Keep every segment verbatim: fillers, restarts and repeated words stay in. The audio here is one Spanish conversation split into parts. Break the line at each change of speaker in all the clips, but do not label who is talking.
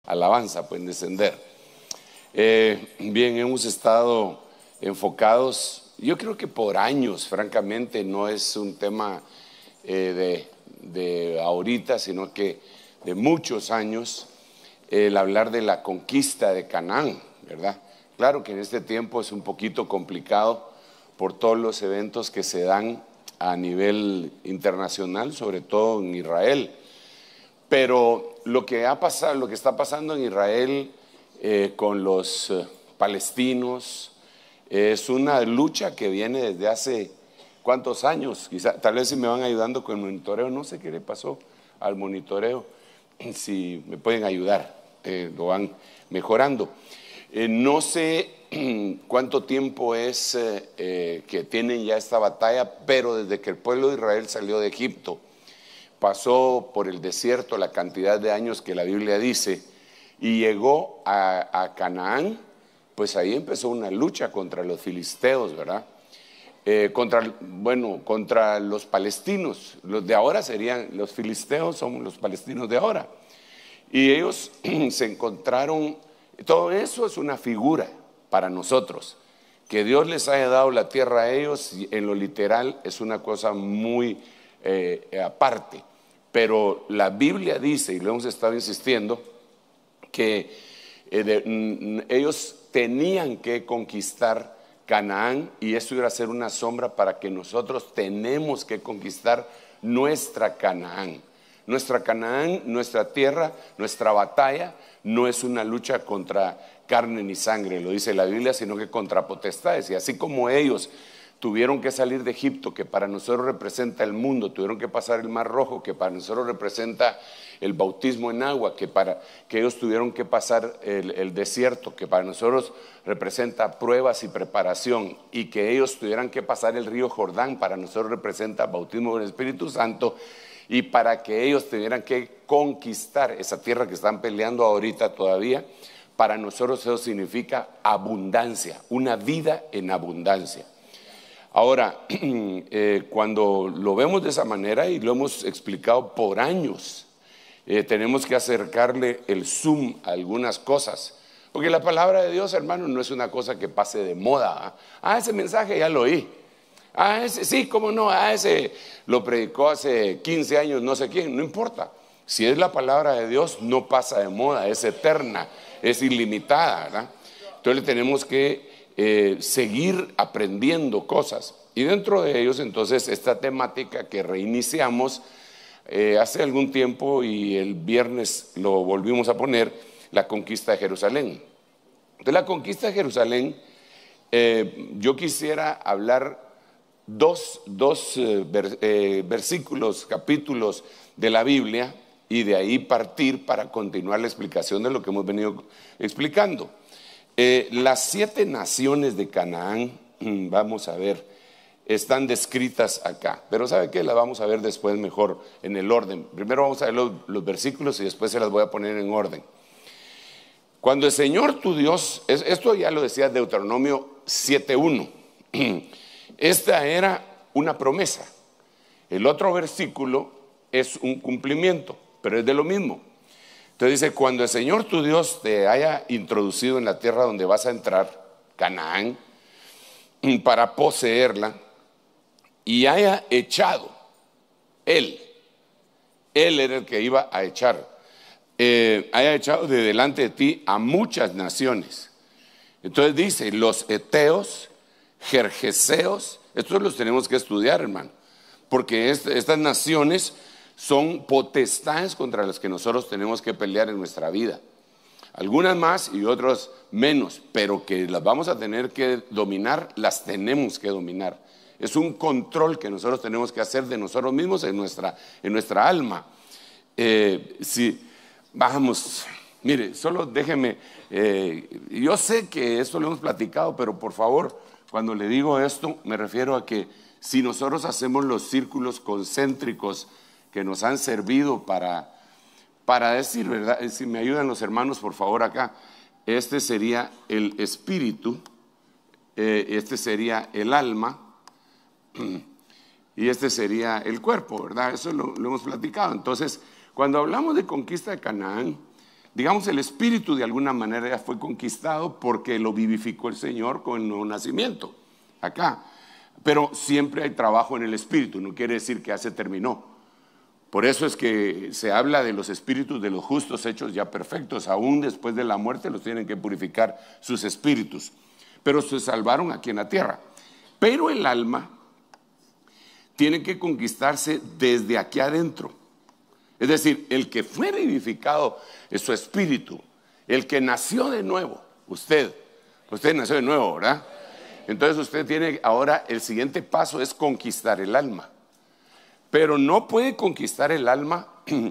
alabanza, pueden descender. Eh, bien, hemos estado enfocados, yo creo que por años, francamente, no es un tema eh, de, de ahorita, sino que de muchos años, el hablar de la conquista de Canaán, ¿verdad? Claro que en este tiempo es un poquito complicado por todos los eventos que se dan a nivel internacional, sobre todo en Israel. Pero lo que ha pasado, lo que está pasando en Israel eh, con los eh, palestinos eh, es una lucha que viene desde hace cuántos años. Quizá, tal vez si me van ayudando con el monitoreo, no sé qué le pasó al monitoreo, si me pueden ayudar, eh, lo van mejorando. Eh, no sé cuánto tiempo es eh, eh, que tienen ya esta batalla, pero desde que el pueblo de Israel salió de Egipto, pasó por el desierto la cantidad de años que la Biblia dice y llegó a, a Canaán, pues ahí empezó una lucha contra los filisteos, ¿verdad? Eh, contra, bueno, contra los palestinos. Los de ahora serían, los filisteos son los palestinos de ahora. Y ellos se encontraron, todo eso es una figura para nosotros. Que Dios les haya dado la tierra a ellos, en lo literal, es una cosa muy eh, aparte. Pero la Biblia dice, y lo hemos estado insistiendo, que eh, de, mm, ellos tenían que conquistar Canaán, y esto iba a ser una sombra para que nosotros tenemos que conquistar nuestra Canaán. Nuestra Canaán, nuestra tierra, nuestra batalla no es una lucha contra carne ni sangre, lo dice la Biblia, sino que contra potestades. Y así como ellos tuvieron que salir de Egipto, que para nosotros representa el mundo, tuvieron que pasar el Mar Rojo, que para nosotros representa el bautismo en agua, que, para, que ellos tuvieron que pasar el, el desierto, que para nosotros representa pruebas y preparación, y que ellos tuvieran que pasar el río Jordán, para nosotros representa bautismo con el Espíritu Santo, y para que ellos tuvieran que conquistar esa tierra que están peleando ahorita todavía, para nosotros eso significa abundancia, una vida en abundancia. Ahora, eh, cuando lo vemos de esa manera, y lo hemos explicado por años, eh, tenemos que acercarle el zoom a algunas cosas, porque la palabra de Dios, hermano, no es una cosa que pase de moda. ¿eh? Ah, ese mensaje ya lo oí. Ah, ese, sí, cómo no, ah, ese lo predicó hace quince años, no sé quién, no importa. Si es la palabra de Dios, no pasa de moda, es eterna, es ilimitada, ¿verdad? Entonces tenemos que eh, seguir aprendiendo cosas. Y dentro de ellos, entonces, esta temática que reiniciamos eh, hace algún tiempo, y el viernes lo volvimos a poner, la conquista de Jerusalén. De la conquista de Jerusalén, eh, yo quisiera hablar dos, dos eh, ver, eh, versículos, capítulos de la Biblia, y de ahí partir para continuar la explicación de lo que hemos venido explicando. Eh, las siete naciones de Canaán, vamos a ver, están descritas acá, pero ¿sabe qué? Las vamos a ver después mejor en el orden. Primero vamos a ver los, los versículos y después se las voy a poner en orden. Cuando el Señor tu Dios, esto ya lo decía Deuteronomio siete uno, esta era una promesa. El otro versículo es un cumplimiento, pero es de lo mismo. Entonces dice, cuando el Señor tu Dios te haya introducido en la tierra donde vas a entrar, Canaán, para poseerla, y haya echado, Él, Él era el que iba a echar, eh, haya echado de delante de ti a muchas naciones. Entonces dice, los heteos, gergeseos, estos los tenemos que estudiar, hermano, porque este, estas naciones son potestades contra las que nosotros tenemos que pelear en nuestra vida. Algunas más y otras menos, pero que las vamos a tener que dominar, las tenemos que dominar. Es un control que nosotros tenemos que hacer de nosotros mismos en nuestra, en nuestra alma. Eh, si vamos, mire, solo déjeme, eh, yo sé que esto lo hemos platicado, pero por favor, cuando le digo esto, me refiero a que si nosotros hacemos los círculos concéntricos que nos han servido para, para decir, ¿verdad? Si me ayudan los hermanos, por favor, acá. Este sería el espíritu, eh, este sería el alma, y este sería el cuerpo, ¿verdad? Eso lo, lo hemos platicado. Entonces, cuando hablamos de conquista de Canaán, digamos, el espíritu de alguna manera ya fue conquistado porque lo vivificó el Señor con el nuevo nacimiento, acá. Pero siempre hay trabajo en el espíritu, no quiere decir que ya se terminó. Por eso es que se habla de los espíritus de los justos hechos ya perfectos. Aún después de la muerte los tienen que purificar sus espíritus. Pero se salvaron aquí en la tierra. Pero el alma tiene que conquistarse desde aquí adentro. Es decir, el que fue vivificado es su espíritu. El que nació de nuevo, usted, usted nació de nuevo, ¿verdad? Entonces usted tiene ahora, el siguiente paso es conquistar el alma. Pero no puede conquistar el alma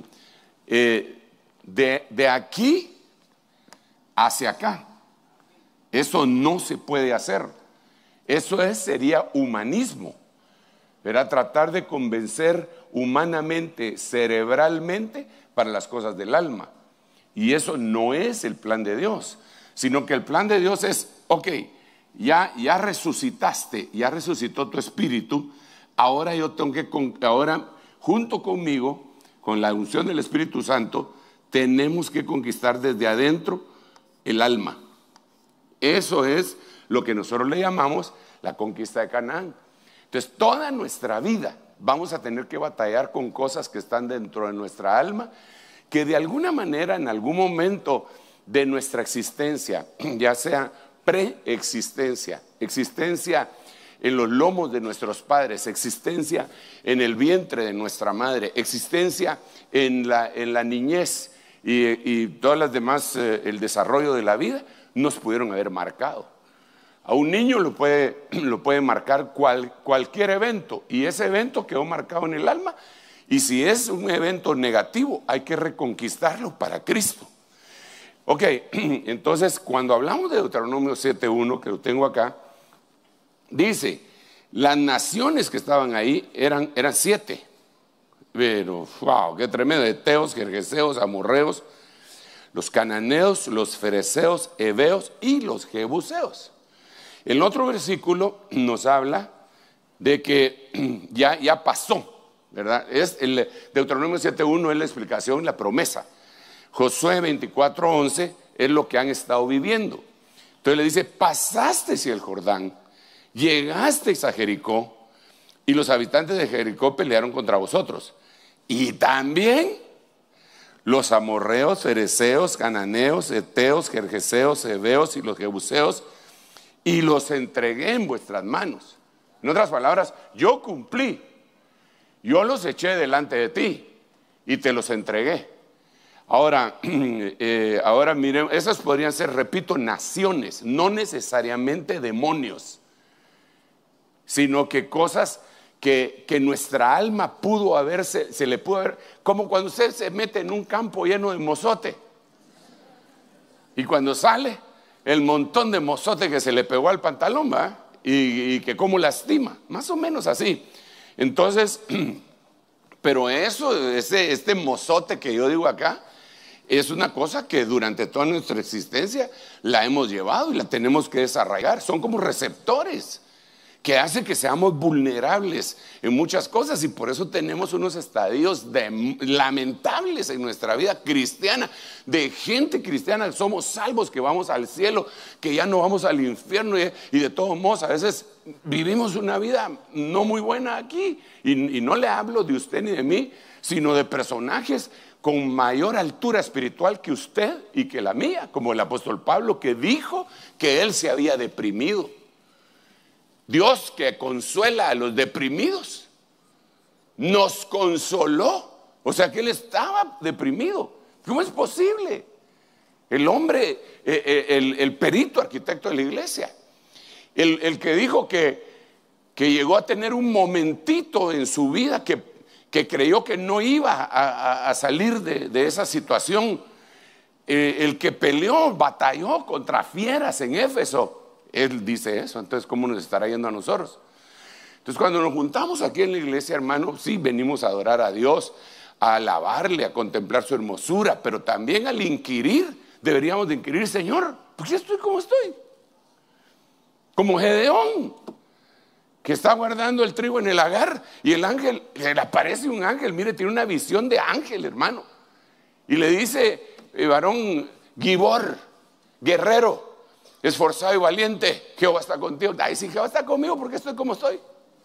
eh, de, de aquí hacia acá. Eso no se puede hacer. Eso es, sería humanismo. Era tratar de convencer humanamente, cerebralmente, para las cosas del alma. Y eso no es el plan de Dios, sino que el plan de Dios es, ok, ya, ya resucitaste, ya resucitó tu espíritu. Ahora yo tengo que, ahora junto conmigo, con la unción del Espíritu Santo, tenemos que conquistar desde adentro el alma. Eso es lo que nosotros le llamamos la conquista de Canaán. Entonces, toda nuestra vida vamos a tener que batallar con cosas que están dentro de nuestra alma, que de alguna manera, en algún momento de nuestra existencia, ya sea preexistencia, existencia en los lomos de nuestros padres, existencia en el vientre de nuestra madre, existencia en la, en la niñez y, y todas las demás, eh, el desarrollo de la vida, nos pudieron haber marcado. A un niño lo puede, lo puede marcar cual, cualquier evento, y ese evento quedó marcado en el alma, y si es un evento negativo, hay que reconquistarlo para Cristo. Ok, entonces cuando hablamos de Deuteronomio siete uno, que lo tengo acá, dice, las naciones que estaban ahí eran, eran siete, pero wow, qué tremendo, heteos, gergeseos, amorreos, los cananeos, los fereceos, heveos y los jebuseos. El otro versículo nos habla de que ya, ya pasó, ¿verdad? Es el Deuteronomio siete uno es la explicación, la promesa. Josué veinticuatro once es lo que han estado viviendo. Entonces le dice, pasasteis el Jordán, llegasteis a Jericó, y los habitantes de Jericó pelearon contra vosotros. Y también los amorreos, fereceos, cananeos, heteos, gergeseos, heveos y los jebuseos, y los entregué en vuestras manos. En otras palabras, yo cumplí, yo los eché delante de ti y te los entregué. Ahora, eh, ahora miren, esas podrían ser, repito, naciones, no necesariamente demonios, sino que cosas que, que nuestra alma pudo haberse, se le pudo haber, como cuando usted se mete en un campo lleno de mozote y cuando sale, el montón de mozote que se le pegó al pantalón, ¿va? Y, y que como lastima, más o menos así. Entonces, pero eso, ese, este mozote que yo digo acá, es una cosa que durante toda nuestra existencia la hemos llevado y la tenemos que desarraigar. Son como receptores que hacen que seamos vulnerables en muchas cosas, y por eso tenemos unos estadios de, lamentables en nuestra vida cristiana, de gente cristiana, somos salvos, que vamos al cielo, que ya no vamos al infierno, y, y de todos modos a veces vivimos una vida no muy buena aquí, y, y no le hablo de usted ni de mí, sino de personajes con mayor altura espiritual que usted y que la mía, como el apóstol Pablo, que dijo que él se había deprimido. Dios, que consuela a los deprimidos, nos consoló. O sea que él estaba deprimido. ¿Cómo es posible? El hombre, eh, el, el perito arquitecto de la iglesia, el, el que dijo que, que llegó a tener un momentito en su vida que, que creyó que no iba a, a, a salir de, de esa situación, eh, el que peleó, batalló contra fieras en Éfeso. Él dice eso. Entonces, ¿cómo nos estará yendo a nosotros? Entonces, cuando nos juntamos aquí en la iglesia, hermano, sí, venimos a adorar a Dios, a alabarle, a contemplar su hermosura, pero también al inquirir, deberíamos de inquirir, Señor, ¿por qué estoy como estoy? Como Gedeón, que está guardando el trigo en el lagar, y el ángel, le aparece un ángel, mire, tiene una visión de ángel, hermano, y le dice, y varón gibor, guerrero, esforzado y valiente, Jehová está contigo. Ay, si Jehová está conmigo, ¿por qué estoy como estoy?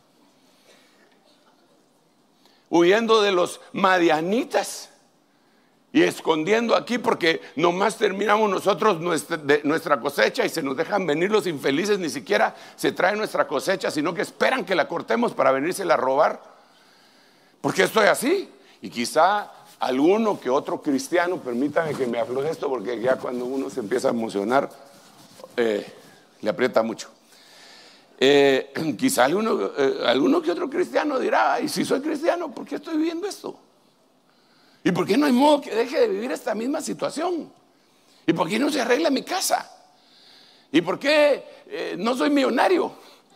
Huyendo de los madianitas y escondiendo aquí, porque nomás terminamos nosotros nuestra, de, nuestra cosecha y se nos dejan venir los infelices. Ni siquiera se trae nuestra cosecha, sino que esperan que la cortemos para venírsela a robar. ¿Por qué estoy así? Y quizá alguno que otro cristiano, permítame que me afloje esto, porque ya cuando uno se empieza a emocionar eh, le aprieta mucho. Eh, quizá alguno, eh, alguno que otro cristiano dirá: y si soy cristiano, ¿por qué estoy viviendo esto? ¿Y por qué no hay modo que deje de vivir esta misma situación? ¿Y por qué no se arregla mi casa? ¿Y por qué eh, no soy millonario?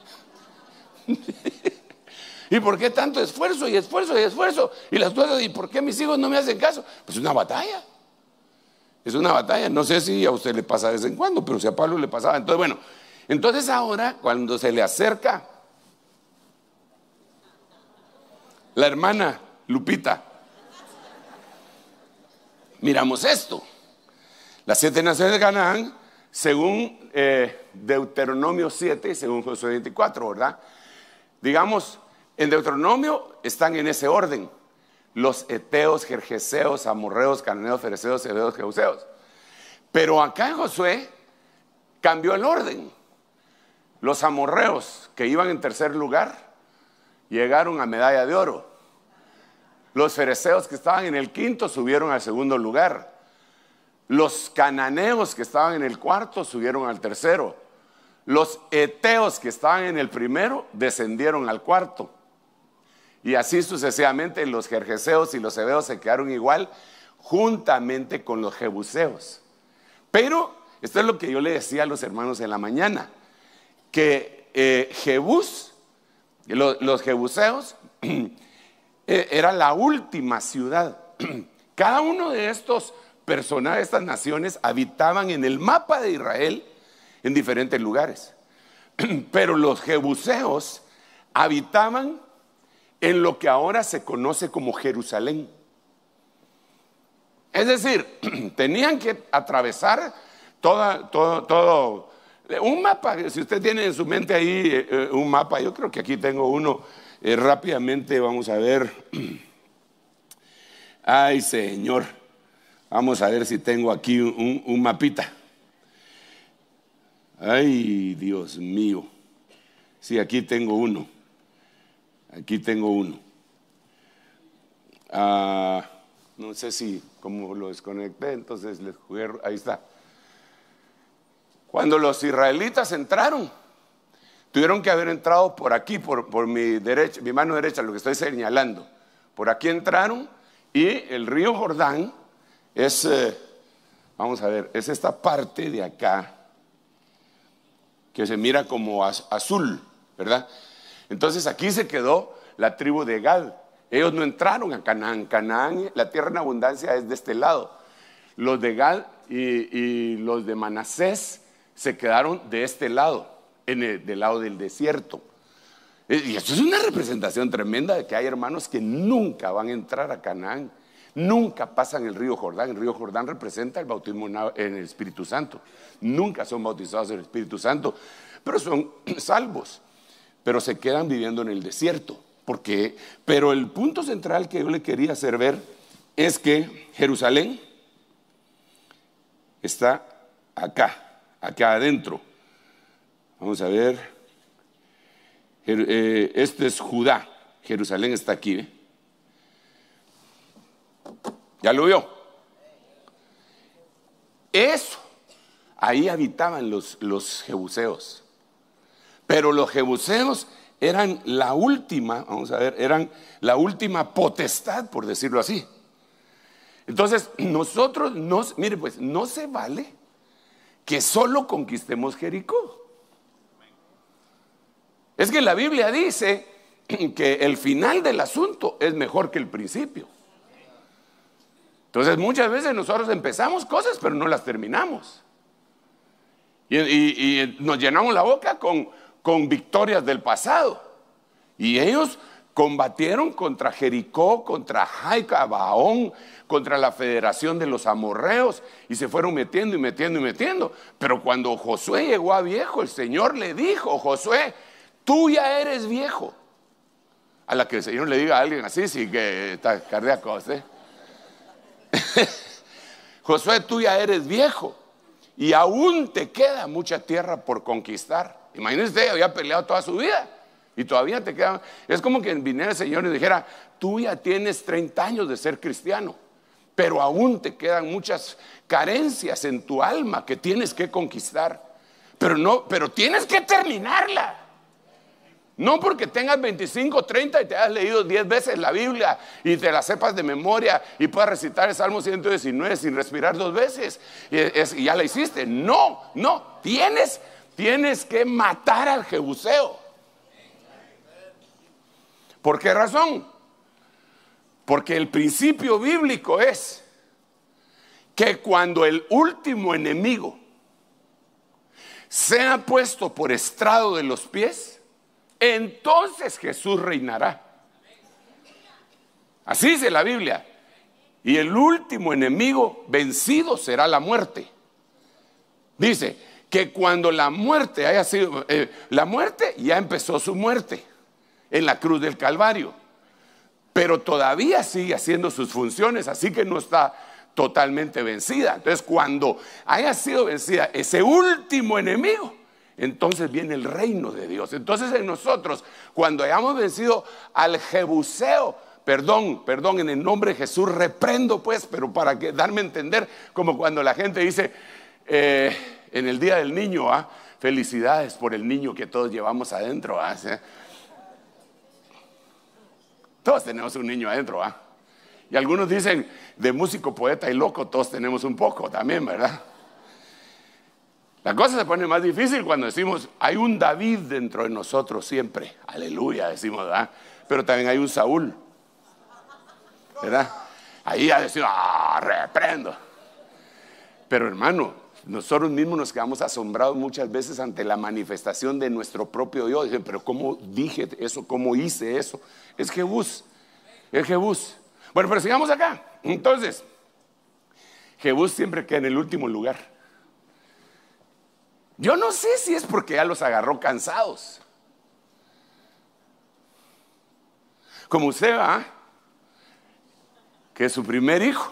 ¿Y por qué tanto esfuerzo y esfuerzo y esfuerzo? Y las cosas, ¿y por qué mis hijos no me hacen caso? Pues es una batalla. Es una batalla. No sé si a usted le pasa de vez en cuando, pero si a Pablo le pasaba. Entonces, bueno, entonces ahora cuando se le acerca la hermana Lupita, miramos esto. Las siete naciones de Canaán, según eh, Deuteronomio siete y según Josué veinticuatro, ¿verdad? Digamos, en Deuteronomio están en ese orden: los heteos, gergeseos, amorreos, cananeos, fereceos, heveos, jebuseos. Pero acá en Josué cambió el orden. Los amorreos, que iban en tercer lugar, llegaron a medalla de oro. Los fereceos, que estaban en el quinto, subieron al segundo lugar. Los cananeos, que estaban en el cuarto, subieron al tercero. Los heteos, que estaban en el primero, descendieron al cuarto. Y así sucesivamente los gergeseos y los heveos se quedaron igual, juntamente con los jebuseos. Pero esto es lo que yo le decía a los hermanos en la mañana, que eh, Jebús, los, los jebuseos, era la última ciudad. Cada uno de estos personajes, estas naciones, habitaban en el mapa de Israel en diferentes lugares. Pero los jebuseos habitaban en lo que ahora se conoce como Jerusalén. Es decir, tenían que atravesar toda, todo, todo, un mapa. Si usted tiene en su mente ahí eh, un mapa, yo creo que aquí tengo uno. Eh, rápidamente vamos a ver. Ay, Señor, vamos a ver si tengo aquí un, un mapita. Ay, Dios mío. Sí, aquí tengo uno. Aquí tengo uno. Ah, no sé si, como lo desconecté, entonces les jugué. Ahí está. Cuando los israelitas entraron, tuvieron que haber entrado por aquí, por, por mi derecha, mi mano derecha, lo que estoy señalando. Por aquí entraron y el río Jordán es, eh, vamos a ver, es esta parte de acá que se mira como az, azul, ¿verdad? Entonces aquí se quedó la tribu de Gad. Ellos no entraron a Canaán. Canaán, la tierra en abundancia, es de este lado. Los de Gad y, y los de Manasés se quedaron de este lado, en el, del lado del desierto. Y esto es una representación tremenda de que hay hermanos que nunca van a entrar a Canaán, nunca pasan el río Jordán. El río Jordán representa el bautismo en el Espíritu Santo. Nunca son bautizados en el Espíritu Santo, pero son salvos, pero se quedan viviendo en el desierto. Porque, pero el punto central que yo le quería hacer ver es que Jerusalén está acá, acá adentro. Vamos a ver. Este es Judá. Jerusalén está aquí, ¿eh? ¿Ya lo vio? Eso. Ahí habitaban los, los jebuseos. Pero los jebuseos eran la última, vamos a ver, eran la última potestad, por decirlo así. Entonces, nosotros, nos, mire pues, no se vale que solo conquistemos Jericó. Es que la Biblia dice que el final del asunto es mejor que el principio. Entonces, muchas veces nosotros empezamos cosas, pero no las terminamos. Y, y, y nos llenamos la boca con, con victorias del pasado. Y ellos Combatieron contra Jericó, contra Jai, Gabaón, contra la federación de los amorreos, y se fueron metiendo y metiendo y metiendo. Pero cuando Josué llegó a viejo, el Señor le dijo: Josué, tú ya eres viejo. A la que el Señor le diga a alguien así, sí que está cardíaco, ¿sí? Josué, tú ya eres viejo y aún te queda mucha tierra por conquistar. Imagínense, usted había peleado toda su vida y todavía te queda. Es como que viniera el Señor y dijera: tú ya tienes treinta años de ser cristiano, pero aún te quedan muchas carencias en tu alma que tienes que conquistar. Pero no, pero tienes que terminarla. No porque tengas veinticinco, treinta y te hayas leído diez veces la Biblia y te la sepas de memoria y puedas recitar el Salmo ciento diecinueve sin respirar dos veces y, es, y ya la hiciste. No, no, tienes, tienes que matar al jebuseo. ¿Por qué razón? Porque el principio bíblico es que cuando el último enemigo sea puesto por estrado de los pies, entonces Jesús reinará. Así dice la Biblia. Y el último enemigo vencido será la muerte. Dice que cuando la muerte haya sido, eh, la muerte ya empezó su muerte en la cruz del Calvario, pero todavía sigue haciendo sus funciones, así que no está totalmente vencida. Entonces, cuando haya sido vencida ese último enemigo, entonces viene el reino de Dios. Entonces en nosotros, cuando hayamos vencido al jebuseo, perdón, perdón, en el nombre de Jesús reprendo pues, pero para que darme a entender, como cuando la gente dice eh, en el día del niño, ¿ah? Felicidades por el niño que todos llevamos adentro, ¿ah? ¿Sí? Todos tenemos un niño adentro, ¿ah? Y algunos dicen de músico, poeta y loco, todos tenemos un poco también, ¿verdad? La cosa se pone más difícil cuando decimos: hay un David dentro de nosotros siempre. Aleluya, decimos, ¿verdad? Pero también hay un Saúl, ¿verdad? Ahí ya decimos: ah, reprendo. Pero hermano, nosotros mismos nos quedamos asombrados muchas veces ante la manifestación de nuestro propio yo. Dicen: pero ¿cómo dije eso? ¿Cómo hice eso? Es Jebús, es Jebús. Bueno, pero sigamos acá. Entonces, Jebús siempre queda en el último lugar. Yo no sé si es porque ya los agarró cansados. Como usted va, que su primer hijo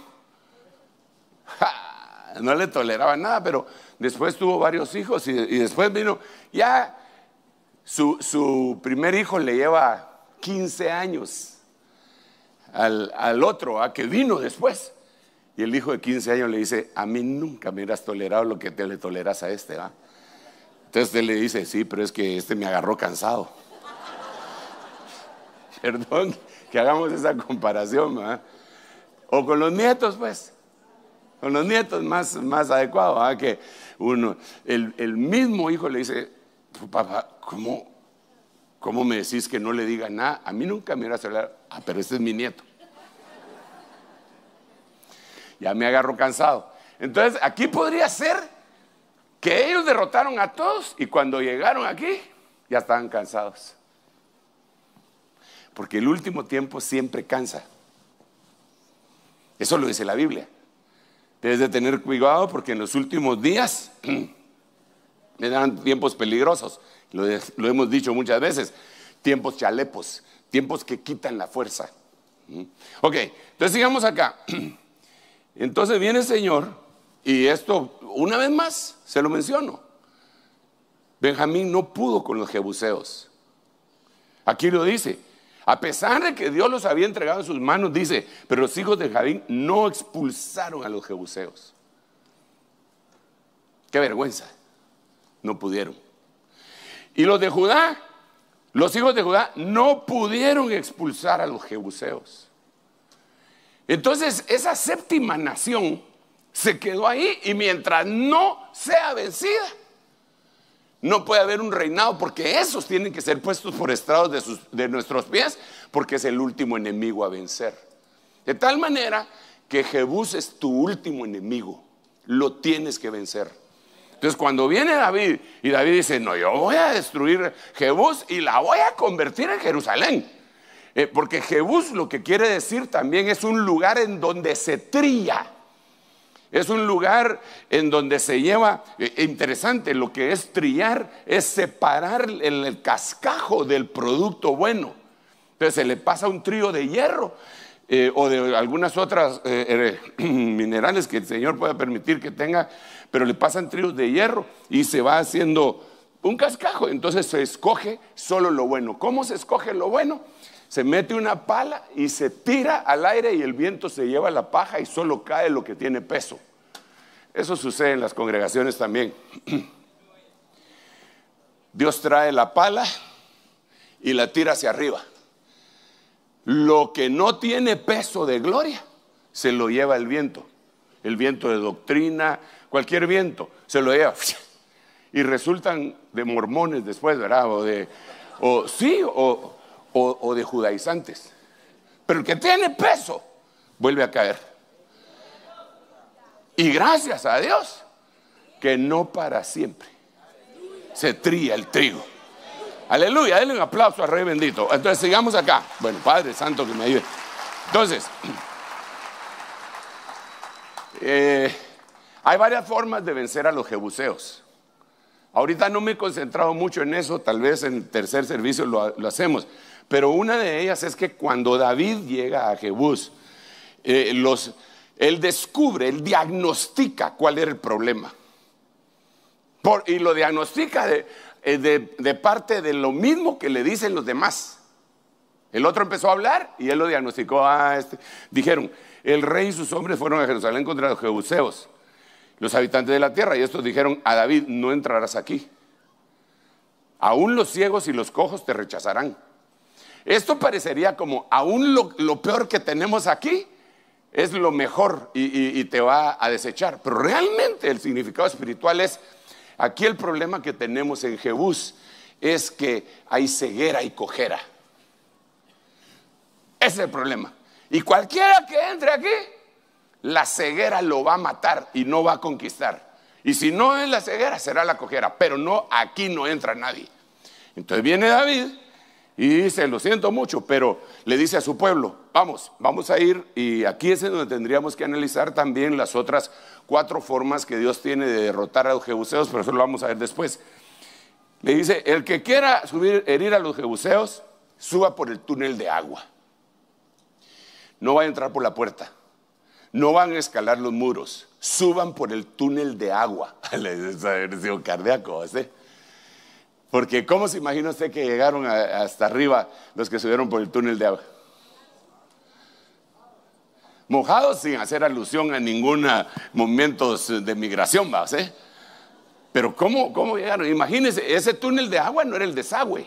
ja, no le toleraba nada, pero después tuvo varios hijos y, y después vino, ya su, su primer hijo le lleva quince años al, al otro, a que vino después. Y el hijo de quince años le dice: a mí nunca me hubieras tolerado lo que te le toleras a este, ¿va? Entonces él le dice: sí, pero es que este me agarró cansado. Perdón que hagamos esa comparación, ¿verdad? O con los nietos, pues. Con los nietos más, más adecuado, ¿verdad? Que uno, el, el mismo hijo le dice: papá, ¿cómo, ¿cómo me decís que no le diga nada? A mí nunca me iba a hablar. Ah, pero este es mi nieto. Ya me agarró cansado. Entonces aquí podría ser que ellos derrotaron a todos y cuando llegaron aquí ya estaban cansados. Porque el último tiempo siempre cansa. Eso lo dice la Biblia. Debes de tener cuidado porque en los últimos días me dan tiempos peligrosos. Lo, de, lo hemos dicho muchas veces. Tiempos chalepos, tiempos que quitan la fuerza. Ok, entonces sigamos acá. Entonces viene el Señor. Y esto, una vez más, se lo menciono. Benjamín no pudo con los jebuseos. Aquí lo dice. A pesar de que Dios los había entregado en sus manos, dice: pero los hijos de Benjamín no expulsaron a los jebuseos. Qué vergüenza. No pudieron. Y los de Judá, los hijos de Judá no pudieron expulsar a los jebuseos. Entonces, esa séptima nación se quedó ahí, y mientras no sea vencida, no puede haber un reinado, porque esos tienen que ser puestos por estrados de, sus, de nuestros pies, porque es el último enemigo a vencer. De tal manera que Jebús es tu último enemigo, lo tienes que vencer. Entonces cuando viene David, y David dice: no, yo voy a destruir Jebús y la voy a convertir en Jerusalén. Eh, porque Jebús lo que quiere decir también es un lugar en donde se trilla. Es un lugar en donde se lleva, eh, interesante, lo que es trillar es separar el, el cascajo del producto bueno. Entonces se le pasa un trío de hierro eh, o de algunas otras eh, eh, minerales que el Señor pueda permitir que tenga, pero le pasan tríos de hierro y se va haciendo un cascajo. Entonces se escoge solo lo bueno. ¿Cómo se escoge lo bueno? Se mete una pala y se tira al aire y el viento se lleva la paja y solo cae lo que tiene peso. Eso sucede en las congregaciones también. Dios trae la pala y la tira hacia arriba. Lo que no tiene peso de gloria se lo lleva el viento. El viento de doctrina, cualquier viento se lo lleva. Y resultan de mormones después, ¿verdad? O de, o sí, o... O, o de judaizantes. Pero el que tiene peso vuelve a caer. Y gracias a Dios que no para siempre se trilla el trigo. Aleluya, denle un aplauso al Rey bendito. Entonces sigamos acá. Bueno, Padre Santo que me ayude. Entonces eh, hay varias formas de vencer a los jebuseos. Ahorita no me he concentrado mucho en eso. Tal vez en el tercer servicio lo, lo hacemos. Pero una de ellas es que cuando David llega a Jebús, eh, los, él descubre, él diagnostica cuál era el problema. Por, y lo diagnostica de, de, de parte de lo mismo que le dicen los demás. El otro empezó a hablar y él lo diagnosticó. Ah, este. Dijeron, el rey y sus hombres fueron a Jerusalén contra los jebuseos, los habitantes de la tierra. Y estos dijeron a David, no entrarás aquí. Aún los ciegos y los cojos te rechazarán. Esto parecería como, aún lo, lo peor que tenemos aquí es lo mejor y, y, y te va a desechar. Pero realmente el significado espiritual es, aquí el problema que tenemos en Jebús es que hay ceguera y cojera. Ese es el problema. Y cualquiera que entre aquí, la ceguera lo va a matar y no va a conquistar. Y si no es la ceguera, será la cojera. Pero no, aquí no entra nadie. Entonces viene David y dice, lo siento mucho, pero le dice a su pueblo, vamos, vamos a ir. Y aquí es en donde tendríamos que analizar también las otras cuatro formas que Dios tiene de derrotar a los jebuseos, pero eso lo vamos a ver después. Le dice, el que quiera subir, herir a los jebuseos, suba por el túnel de agua. No va a entrar por la puerta, no van a escalar los muros, suban por el túnel de agua. Le dice, cardíaco, ¿sí? Porque ¿cómo se imagina usted que llegaron a, hasta arriba los que subieron por el túnel de agua? Mojados sin hacer alusión a ningún momento de migración, ¿va? ¿Sí? Pero ¿cómo, cómo llegaron? Imagínense, ese túnel de agua no era el desagüe.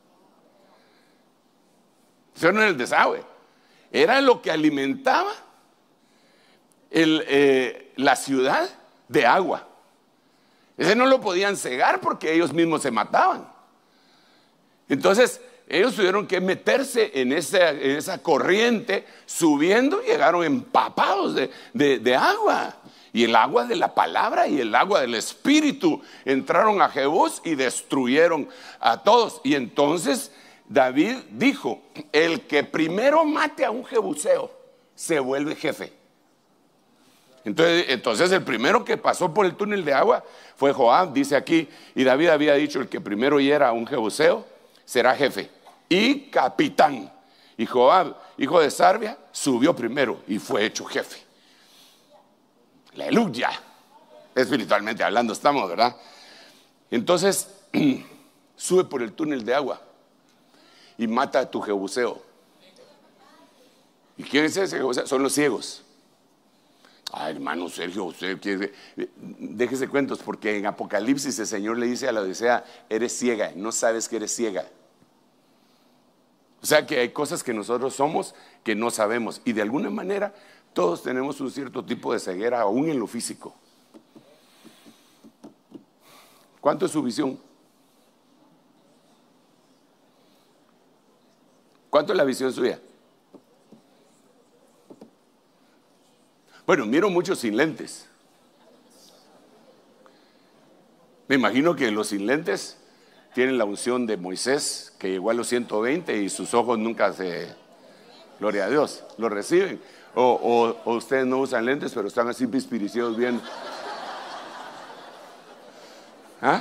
Eso no era el desagüe. Era lo que alimentaba el, eh, la ciudad de agua. Ese no lo podían cegar porque ellos mismos se mataban. Entonces ellos tuvieron que meterse en esa, en esa corriente, subiendo, llegaron empapados de, de, de agua. Y el agua de la palabra y el agua del Espíritu entraron a Jebús y destruyeron a todos. Y entonces David dijo, el que primero mate a un jebuseo se vuelve jefe. Entonces, entonces el primero que pasó por el túnel de agua fue Joab, dice aquí, y David había dicho, el que primero hiera a un jebuseo será jefe y capitán. Y Joab, hijo de Sarvia, subió primero y fue hecho jefe. Aleluya. Espiritualmente hablando estamos, ¿verdad? Entonces sube por el túnel de agua y mata a tu jebuseo. ¿Y quién es ese jebuseo? Son los ciegos. Ay, hermano Sergio, usted quiere... Déjese cuentos, porque en Apocalipsis el Señor le dice a la Odisea, eres ciega, no sabes que eres ciega. O sea que hay cosas que nosotros somos que no sabemos. Y de alguna manera todos tenemos un cierto tipo de ceguera, aún en lo físico. ¿Cuánto es su visión? ¿Cuánto es la visión suya? Bueno, miro muchos sin lentes. Me imagino que los sin lentes tienen la unción de Moisés, que llegó a los ciento veinte y sus ojos nunca se, gloria a Dios, lo reciben. O, o, o ustedes no usan lentes, pero están así pispiriciados viendo. ¿Ah?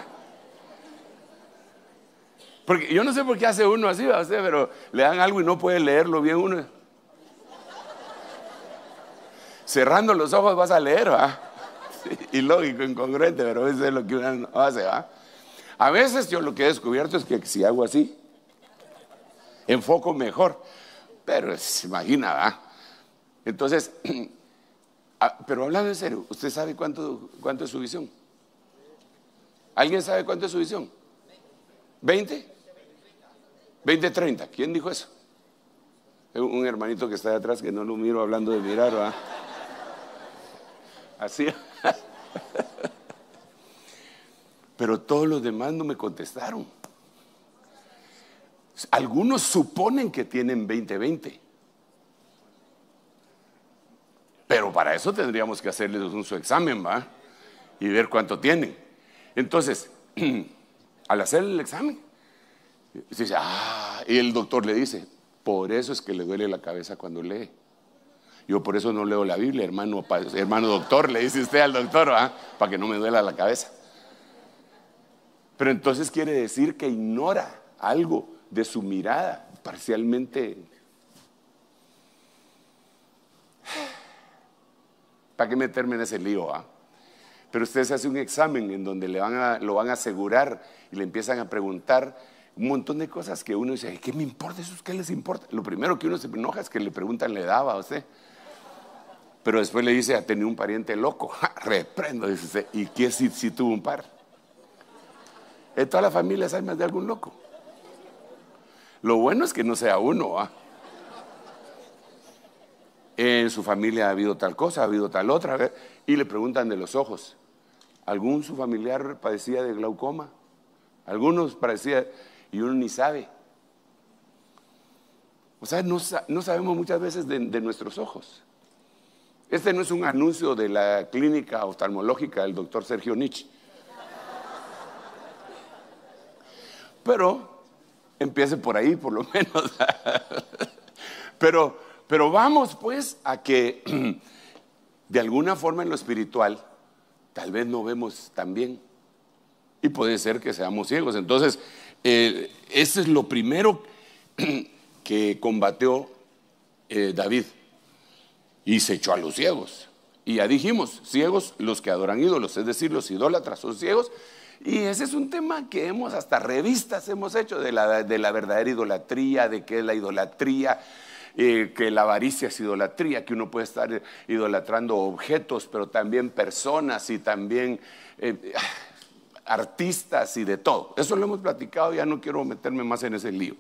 Porque yo no sé por qué hace uno así, ¿va? Pero le dan algo y no puede leerlo bien uno. Cerrando los ojos vas a leer, ¿va? Sí, ilógico, incongruente, pero eso es lo que uno hace, ¿va? A veces yo lo que he descubierto es que si hago así, enfoco mejor. Pero se imagina, ¿va? Entonces, pero hablando en serio, ¿usted sabe cuánto, cuánto es su visión? ¿Alguien sabe cuánto es su visión? ¿veinte? veinte, treinta. ¿Quién dijo eso? Un hermanito que está de atrás que no lo miro hablando de mirar, ¿va? Así. Pero todos los demás no me contestaron. Algunos suponen que tienen veinte veinte. Pero para eso tendríamos que hacerles un su examen, ¿va? Y ver cuánto tienen. Entonces, al hacer el examen, dice, ah, y el doctor le dice, por eso es que le duele la cabeza cuando lee. Yo por eso no leo la Biblia, hermano, hermano doctor, le dice usted al doctor, ¿va? Para que no me duela la cabeza. Pero entonces quiere decir que ignora algo de su mirada, parcialmente. ¿Para qué meterme en ese lío? ¿Va? Pero usted se hace un examen en donde le van a, lo van a asegurar y le empiezan a preguntar un montón de cosas que uno dice, ¿qué me importa eso? ¿Qué les importa? Lo primero que uno se enoja es que le preguntan la edad a usted. Pero después le dice, ha tenido un pariente loco. Reprendo, dice usted. ¿Y qué si, si tuvo un par? En todas las familias hay más de algún loco. Lo bueno es que no sea uno, ¿ah? En su familia ha habido tal cosa, ha habido tal otra, y le preguntan de los ojos. ¿Algún su familiar padecía de glaucoma? Algunos padecían, y uno ni sabe. O sea, no, no sabemos muchas veces de, de nuestros ojos. Este no es un anuncio de la clínica oftalmológica del doctor Sergio Nietzsche. Pero empiece por ahí, por lo menos. Pero, pero vamos pues a que de alguna forma en lo espiritual tal vez no vemos tan bien. Y puede ser que seamos ciegos. Entonces, eh, ese es lo primero que combatió eh, David. Y se echó a los ciegos. Y ya dijimos, ciegos los que adoran ídolos, es decir, los idólatras son ciegos. Y ese es un tema que hemos, hasta revistas hemos hecho de la, de la verdadera idolatría, de qué es la idolatría, eh, que la avaricia es idolatría, que uno puede estar idolatrando objetos, pero también personas y también eh, artistas y de todo. Eso lo hemos platicado, ya no quiero meterme más en ese lío.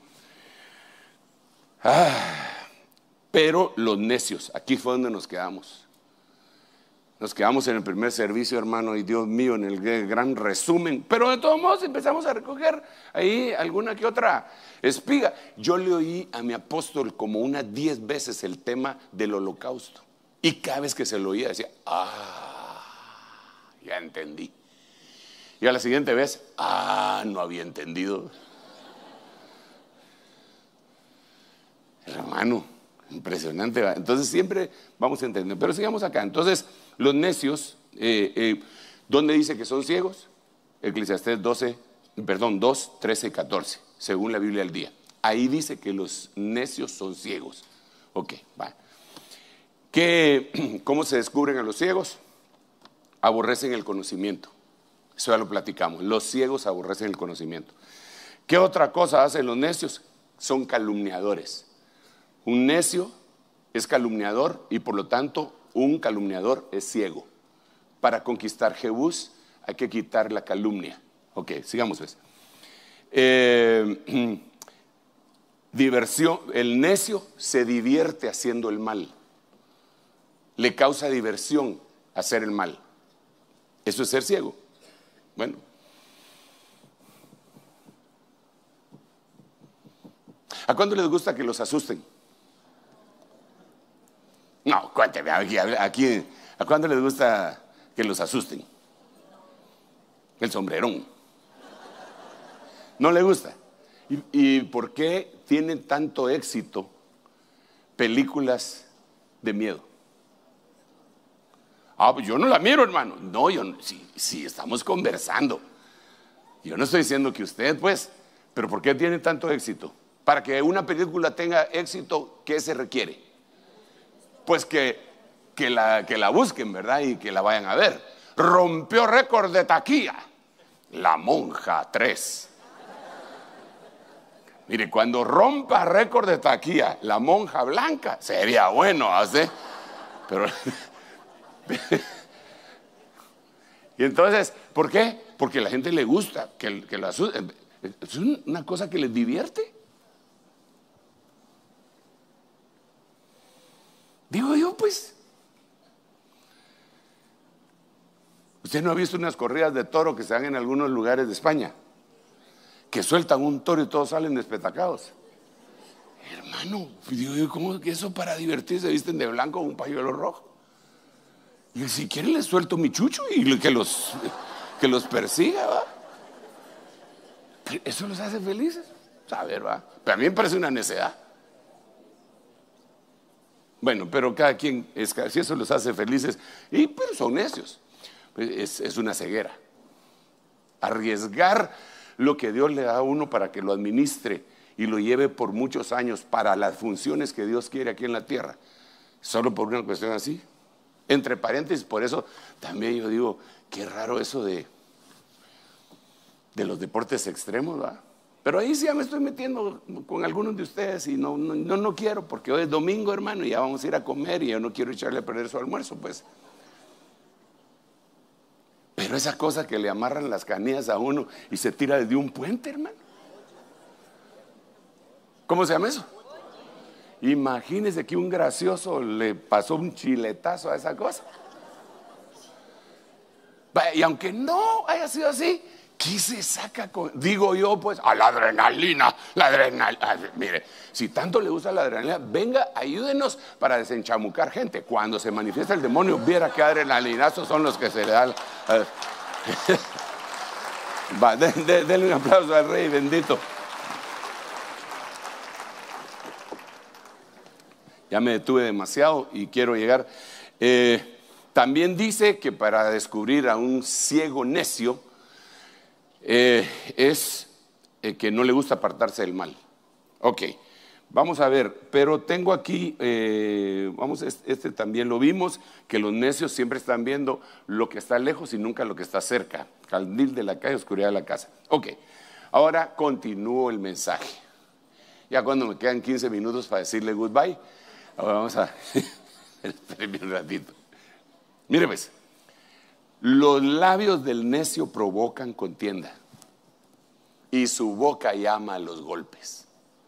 Ah, pero los necios, aquí fue donde nos quedamos. Nos quedamos en el primer servicio, hermano, y Dios mío, en el gran resumen. Pero de todos modos empezamos a recoger ahí alguna que otra espiga. Yo le oí a mi apóstol como unas diez veces el tema del holocausto. Y cada vez que se lo oía decía, ah, ya entendí. Y a la siguiente vez, ah, no había entendido. Hermano, impresionante, ¿verdad? Entonces siempre vamos a entender. Pero sigamos acá. Entonces, los necios, eh, eh, ¿dónde dice que son ciegos? Eclesiastés doce, perdón, dos, trece y catorce, según la Biblia del día. Ahí dice que los necios son ciegos. Ok, va. ¿Qué, ¿Cómo se descubren a los ciegos? Aborrecen el conocimiento. Eso ya lo platicamos. Los ciegos aborrecen el conocimiento. ¿Qué otra cosa hacen los necios? Son calumniadores. Un necio es calumniador y por lo tanto un calumniador es ciego. Para conquistar Jebús hay que quitar la calumnia. Ok, sigamos pues. Eh, diversión, el necio se divierte haciendo el mal. Le causa diversión hacer el mal. Eso es ser ciego. Bueno. ¿A cuándo les gusta que los asusten? No, cuénteme, aquí, aquí, ¿a cuándo les gusta que los asusten? El sombrerón. No le gusta. ¿Y, y por qué tienen tanto éxito películas de miedo? Ah, pues yo no la miro, hermano. No, yo no, sí, sí, estamos conversando. Yo no estoy diciendo que usted, pues, pero ¿por qué tiene tanto éxito? Para que una película tenga éxito, ¿qué se requiere? Pues que, que, la, que la busquen, ¿verdad? Y que la vayan a ver. Rompió récord de taquilla La Monja tres. Mire, cuando rompa récord de taquilla La Monja Blanca, sería bueno, ¿hace? Pero y entonces, ¿por qué? Porque a la gente le gusta que, que la, es una cosa que les divierte. Digo yo, pues. ¿Usted no ha visto unas corridas de toro que se dan en algunos lugares de España? Que sueltan un toro y todos salen despetacados. Hermano, digo yo, ¿cómo que eso para divertirse visten de blanco con un pañuelo rojo? Y si quieren les suelto mi chucho y que los, que los persiga, ¿va? Pero eso los hace felices, saber, ¿va? Pero a mí me parece una necedad. Bueno, pero cada quien, es, si eso los hace felices, y pero son necios, es, es una ceguera. Arriesgar lo que Dios le da a uno para que lo administre y lo lleve por muchos años para las funciones que Dios quiere aquí en la tierra, solo por una cuestión así. Entre paréntesis, por eso también yo digo, qué raro eso de, de los deportes extremos, ¿va? Pero ahí sí ya me estoy metiendo con algunos de ustedes y no, no, no, no quiero, porque hoy es domingo, hermano, y ya vamos a ir a comer y yo no quiero echarle a perder su almuerzo, pues. Pero esa cosa que le amarran las canillas a uno y se tira desde un puente, hermano. ¿Cómo se llama eso? Imagínese que un gracioso le pasó un chiletazo a esa cosa. Y aunque no haya sido así, ¿qué se saca con? Digo yo, pues, a la adrenalina, la adrenalina. Mire, si tanto le gusta la adrenalina, venga, ayúdenos para desenchamucar gente. Cuando se manifiesta el demonio, viera qué adrenalinazos son los que se le dan. Va, de, de, denle un aplauso al Rey bendito. Ya me detuve demasiado y quiero llegar. Eh, también dice que para descubrir a un ciego necio eh, es eh, que no le gusta apartarse del mal. Ok, vamos a ver, pero tengo aquí, eh, vamos, este, este también lo vimos, que los necios siempre están viendo lo que está lejos y nunca lo que está cerca. Candil de la calle, oscuridad de la casa. Ok, ahora continúo el mensaje. Ya cuando me quedan quince minutos para decirle goodbye, ahora vamos a... Espérenme un ratito. Mire pues, los labios del necio provocan contienda y su boca llama a los golpes.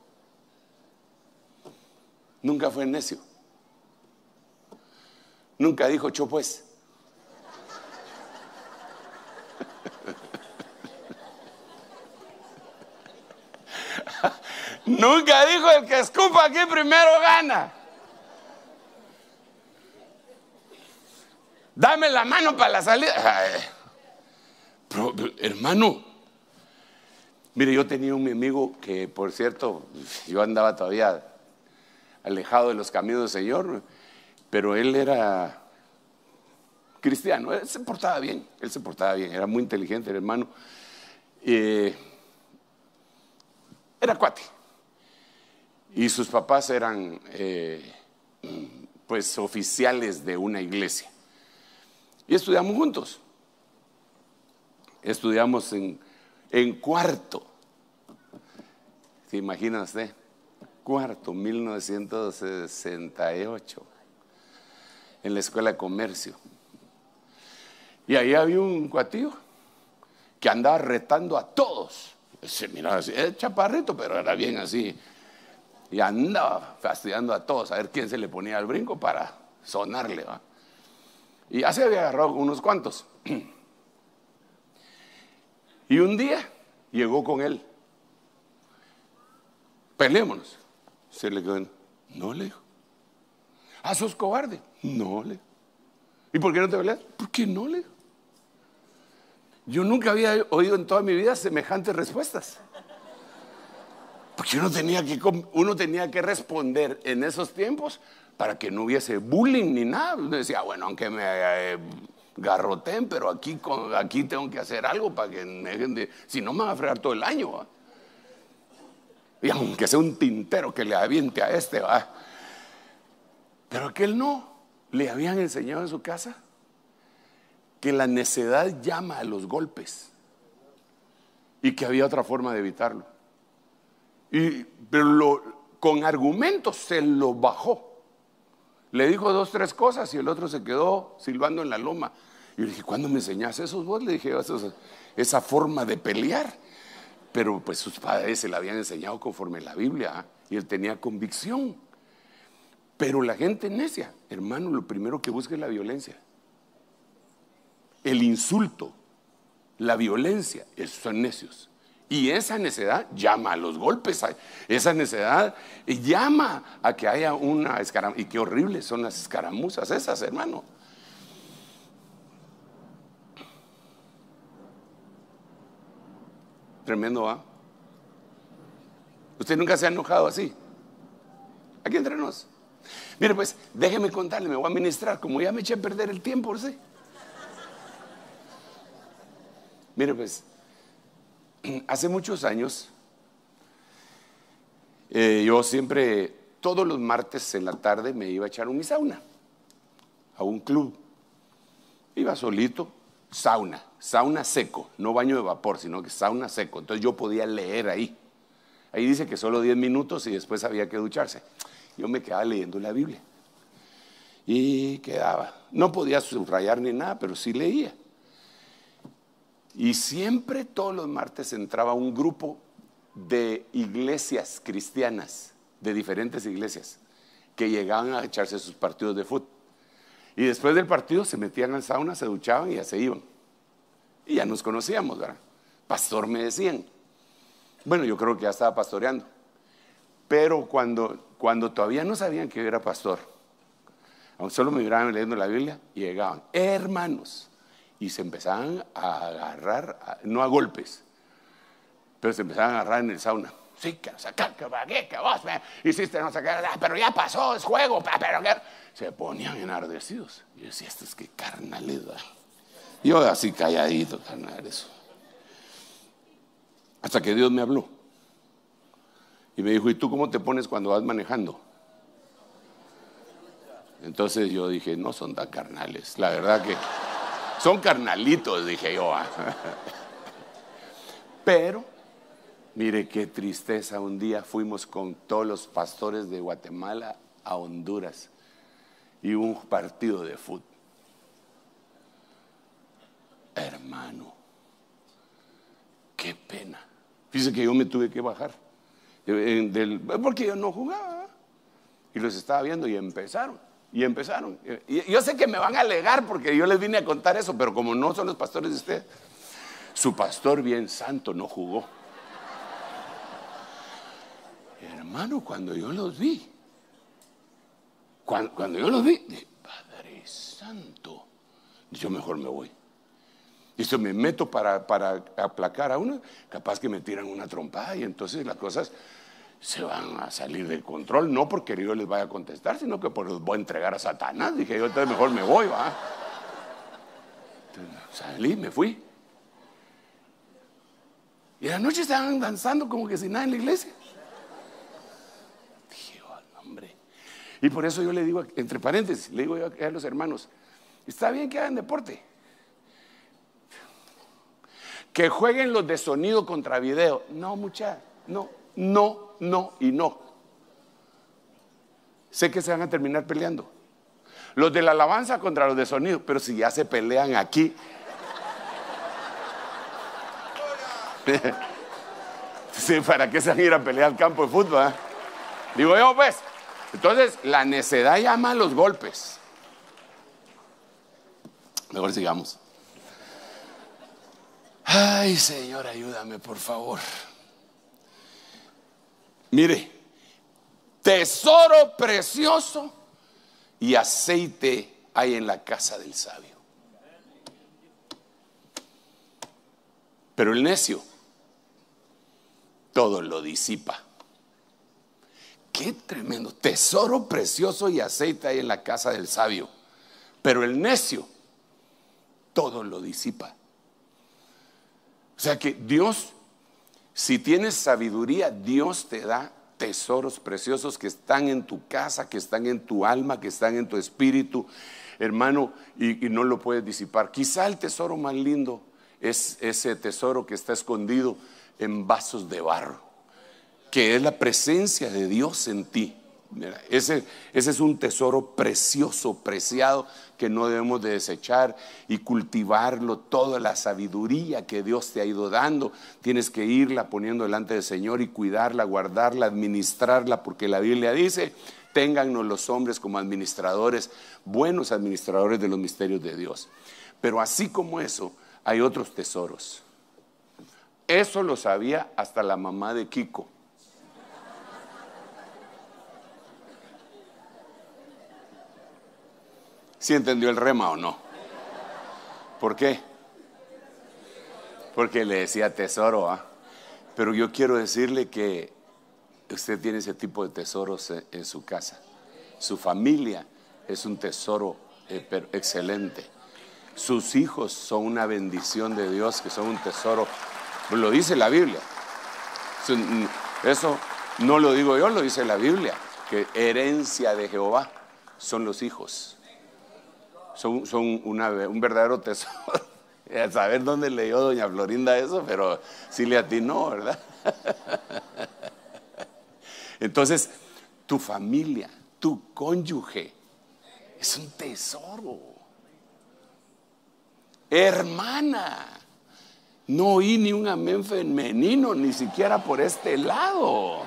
Nunca fue necio. Nunca dijo cho pues. Nunca dijo el que escupa aquí primero gana. Dame la mano para la salida. Ay, pero, hermano, mire, yo tenía un amigo que, por cierto, yo andaba todavía alejado de los caminos del Señor, pero él era cristiano, él se portaba bien, él se portaba bien, era muy inteligente el hermano, eh, era cuate, y sus papás eran eh, pues oficiales de una iglesia. Y estudiamos juntos. Estudiamos en, en cuarto. ¿Se imagina usted? Cuarto, mil novecientos sesenta y ocho. En la escuela de comercio. Y ahí había un cuatillo que andaba retando a todos. Se miraba así, es chaparrito, pero era bien así. Y andaba fastidiando a todos, a ver quién se le ponía al brinco para sonarle, ¿va? Y ya se había agarrado unos cuantos. Y un día llegó con él. Peleémonos. Se le quedó, no, le dijo. ¿Ah, sos cobarde? No, le dijo. ¿Y por qué no te peleas? ¿Por qué no, le dijo? Yo nunca había oído en toda mi vida semejantes respuestas. Porque uno tenía que, uno tenía que responder en esos tiempos para que no hubiese bullying ni nada. Uno decía, bueno, aunque me eh, garroteen, pero aquí, aquí tengo que hacer algo para que me dejen de... Si no, me van a fregar todo el año, ¿va? Y aunque sea un tintero que le aviente a este, ¿va? Pero aquel no. Le habían enseñado en su casa que la necedad llama a los golpes y que había otra forma de evitarlo. Y, pero lo, con argumentos se lo bajó. Le dijo dos, tres cosas y el otro se quedó silbando en la loma. Y le dije, ¿cuándo me enseñaste eso vos? Le dije, esa, esa forma de pelear. Pero pues sus padres se la habían enseñado conforme la Biblia, ¿eh? Y él tenía convicción. Pero la gente necia, hermano, lo primero que busca es la violencia. El insulto, la violencia, esos son necios. Y esa necedad llama a los golpes, esa necedad llama a que haya una escaramuza. Y qué horribles son las escaramuzas esas, hermano. Tremendo, ¿va? ¿Usted nunca se ha enojado así? Aquí entre nos. Mire, pues, déjeme contarle, me voy a ministrar, como ya me eché a perder el tiempo, ¿sí? Mire, pues, hace muchos años, eh, yo siempre, todos los martes en la tarde me iba a echar un mi sauna, a un club. Iba solito, sauna, sauna seco, no baño de vapor, sino que sauna seco. Entonces yo podía leer ahí. Ahí dice que solo diez minutos y después había que ducharse. Yo me quedaba leyendo la Biblia. Y quedaba. No podía subrayar ni nada, pero sí leía. Y siempre todos los martes entraba un grupo de iglesias cristianas, de diferentes iglesias, que llegaban a echarse sus partidos de fútbol. Y después del partido se metían al sauna, se duchaban y ya se iban. Y ya nos conocíamos, ¿verdad? Pastor me decían. Bueno, yo creo que ya estaba pastoreando. Pero cuando, cuando todavía no sabían que yo era pastor, aunque solo me miraban leyendo la Biblia, llegaban, hermanos, y se empezaban a agarrar, a, no a golpes, pero se empezaban a agarrar en el sauna. Sí, que no sé qué, que, que vos me hiciste no sé qué, pero ya pasó, es juego, pero que... Se ponían enardecidos. Yo decía, esto es que carnalidad. Yo así calladito, carnal, eso. Hasta que Dios me habló. Y me dijo, ¿y tú cómo te pones cuando vas manejando? Entonces yo dije, no son tan carnales. La verdad que son carnalitos, dije yo. Pero, mire qué tristeza. Un día fuimos con todos los pastores de Guatemala a Honduras. Y un partido de fútbol. Hermano, qué pena. Fíjese que yo me tuve que bajar del, porque yo no jugaba y los estaba viendo y empezaron y empezaron y yo sé que me van a alegar porque yo les vine a contar eso, pero como no son los pastores de usted, su pastor bien santo no jugó. Hermano, cuando yo los vi Cuando, cuando yo los vi, dije, Padre Santo, yo mejor me voy. Y si me meto para, para aplacar a uno, capaz que me tiran una trompada y entonces las cosas se van a salir del control. No porque yo les vaya a contestar, sino que por los voy a entregar a Satanás. Dije yo, entonces mejor me voy, va. Entonces, salí, me fui. Y a la noche estaban danzando como que sin nada en la iglesia. Dije, oh, hombre. Y por eso yo le digo, entre paréntesis, le digo yo a los hermanos, está bien que hagan deporte, que jueguen los de sonido contra video. No, mucha, no, no, no y no. Sé que se van a terminar peleando. Los de la alabanza contra los de sonido, pero si ya se pelean aquí. Sí, ¿para qué se van a ir a pelear al campo de fútbol? ¿Eh? Digo yo, pues. Entonces, la necedad llama a los golpes. Mejor sigamos. Ay, Señor, ayúdame, por favor. Mire, tesoro precioso y aceite hay en la casa del sabio. Pero el necio todo lo disipa. Qué tremendo. Tesoro precioso y aceite hay en la casa del sabio. Pero el necio todo lo disipa. O sea que Dios, si tienes sabiduría, Dios te da tesoros preciosos que están en tu casa, que están en tu alma, que están en tu espíritu, hermano, y, y no lo puedes disipar. Quizá el tesoro más lindo es ese tesoro que está escondido en vasos de barro, que es la presencia de Dios en ti. Mira, ese, ese es un tesoro precioso, preciado, que no debemos de desechar y cultivarlo. Toda la sabiduría que Dios te ha ido dando, tienes que irla poniendo delante del Señor y cuidarla, guardarla, administrarla, porque la Biblia dice: téngannos los hombres como administradores, buenos administradores de los misterios de Dios. Pero así como eso, hay otros tesoros. Eso lo sabía hasta la mamá de Kiko. ¿Sí entendió el rema o no? ¿Por qué? Porque le decía tesoro, ¿ah? Pero yo quiero decirle que usted tiene ese tipo de tesoros en su casa. Su familia es un tesoro eh, pero excelente. Sus hijos son una bendición de Dios, que son un tesoro. Lo dice la Biblia. Eso no lo digo yo, lo dice la Biblia, que herencia de Jehová son los hijos. Son, son una, un verdadero tesoro. A saber dónde leyó doña Florinda eso, pero sí le atinó, ¿verdad? Entonces, tu familia, tu cónyuge, es un tesoro. Hermana, no oí ni un amén femenino, ni siquiera por este lado.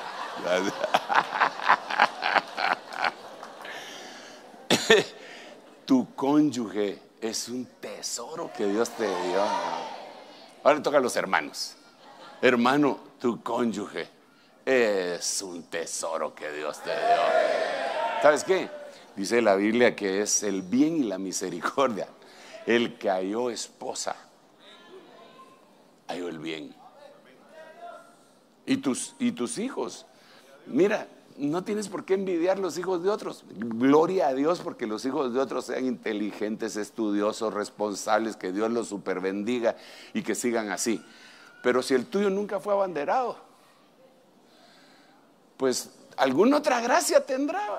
Tu cónyuge es un tesoro que Dios te dio. Ahora le toca a los hermanos. Hermano, tu cónyuge es un tesoro que Dios te dio. ¿Sabes qué? Dice la Biblia que es el bien y la misericordia. El que halló esposa, halló el bien. Y tus, y tus hijos, mira, no tienes por qué envidiar los hijos de otros. Gloria a Dios porque los hijos de otros sean inteligentes, estudiosos, responsables, que Dios los superbendiga y que sigan así. Pero si el tuyo nunca fue abanderado, pues alguna otra gracia tendrá.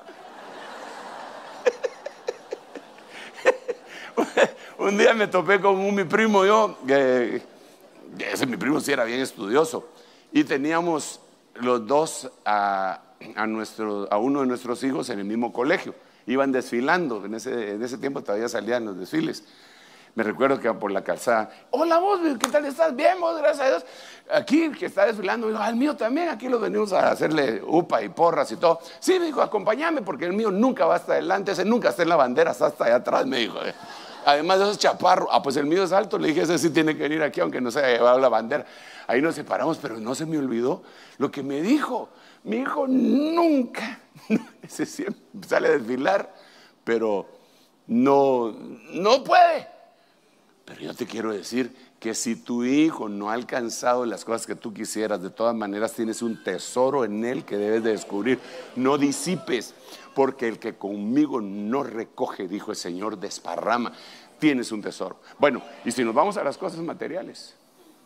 Un día me topé con un, mi primo, yo, que ese mi primo sí era bien estudioso, y teníamos los dos a, a, nuestro, a uno de nuestros hijos en el mismo colegio. Iban desfilando, en ese, en ese tiempo todavía salían los desfiles. Me recuerdo que iban por la calzada. Hola vos, ¿qué tal estás? Bien vos, gracias a Dios. Aquí el que está desfilando, dijo, al mío también, aquí los venimos a hacerle upa y porras y todo. Sí, me dijo, acompáñame porque el mío nunca va hasta adelante, ese nunca está en la bandera, está hasta allá atrás, me dijo. Además de esos chaparros, ah, pues el mío es alto, le dije, ese sí tiene que venir aquí, aunque no se haya llevado la bandera. Ahí nos separamos, pero no se me olvidó lo que me dijo. Mi hijo nunca, ese siempre sale a desfilar, pero no, no puede. Pero yo te quiero decir que si tu hijo no ha alcanzado las cosas que tú quisieras, de todas maneras tienes un tesoro en él que debes de descubrir. No disipes, porque el que conmigo no recoge, dijo el Señor, desparrama. Tienes un tesoro. Bueno, y si nos vamos a las cosas materiales,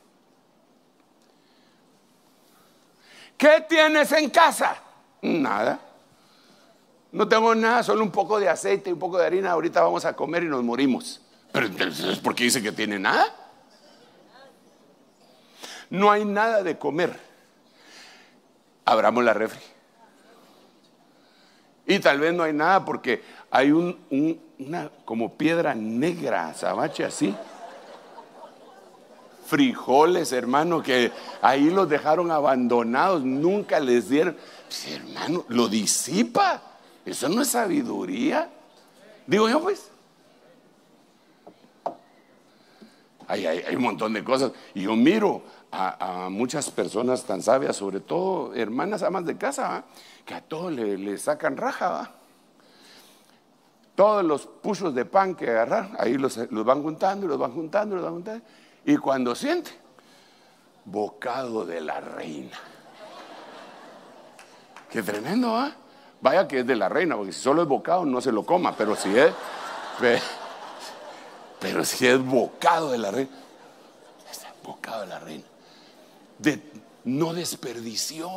¿qué tienes en casa? Nada. No tengo nada, solo un poco de aceite y un poco de harina. Ahorita vamos a comer y nos morimos. Pero entonces, ¿por qué dice que tiene nada? No hay nada de comer. Abramos la refri. Y tal vez no hay nada porque hay un, un, una como piedra negra, azabache así. Frijoles, hermano, que ahí los dejaron abandonados, nunca les dieron. Pues, hermano, lo disipa. Eso no es sabiduría. Digo yo, pues. Hay, hay, hay un montón de cosas. Y yo miro a, a muchas personas tan sabias, sobre todo hermanas amas de casa, ¿va? Que a todos le, le sacan raja, ¿va? Todos los puchos de pan que agarrar, ahí los, los van juntando, los van juntando, los van juntando. Y cuando siente, bocado de la reina. Qué tremendo, ¿ah? ¿eh? Vaya que es de la reina, porque si solo es bocado no se lo coma, pero si es, pero, pero si es bocado de la reina, es bocado de la reina. De, no desperdició.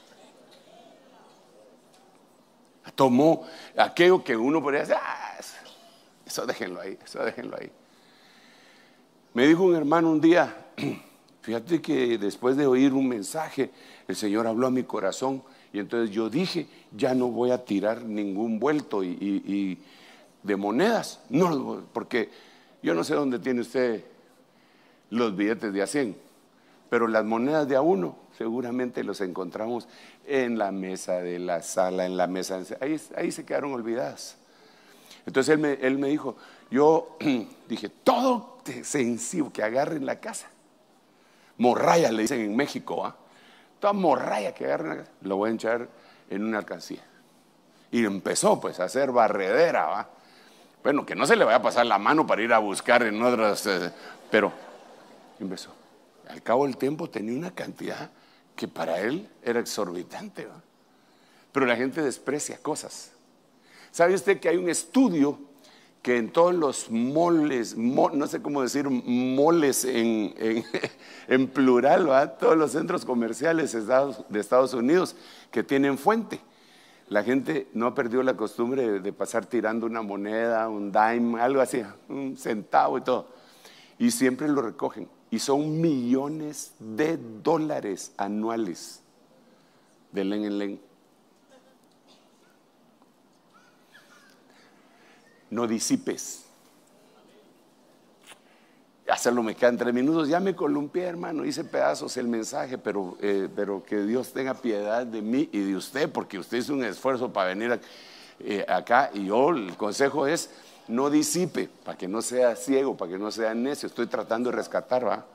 Tomó aquello que uno podría decir, ah, eso déjenlo ahí, eso déjenlo ahí. Me dijo un hermano un día, fíjate que después de oír un mensaje, el Señor habló a mi corazón y entonces yo dije, ya no voy a tirar ningún vuelto y, y, y de monedas, no, porque yo no sé dónde tiene usted los billetes de a cien, pero las monedas de a uno seguramente los encontramos en la mesa de la sala, en la mesa, ahí, ahí se quedaron olvidadas. Entonces él me, él me dijo, yo dije, todo sencillo que agarre en la casa, morraya le dicen en México, ¿ah? Toda morraya que agarre en la casa, lo voy a echar en una alcancía. Y empezó pues a hacer barredera, ¿va? Bueno, que no se le vaya a pasar la mano para ir a buscar en otras, eh, pero empezó. Al cabo del tiempo tenía una cantidad que para él era exorbitante, ¿va? Pero la gente desprecia cosas. ¿Sabe usted que hay un estudio que en todos los moles, mo, no sé cómo decir moles en, en, en plural, ¿va? Todos los centros comerciales de Estados, de Estados Unidos que tienen fuente, la gente no ha perdido la costumbre de, de pasar tirando una moneda, un dime, algo así, un centavo y todo, y siempre lo recogen, y son millones de dólares anuales de len en len. No disipes. Ya solo me quedan tres minutos, ya me columpié, hermano, hice pedazos el mensaje, pero, eh, pero que Dios tenga piedad de mí y de usted, porque usted hizo un esfuerzo para venir a, eh, acá, y yo el consejo es, no disipe, para que no sea ciego, para que no sea necio. Estoy tratando de rescatar, ¿va?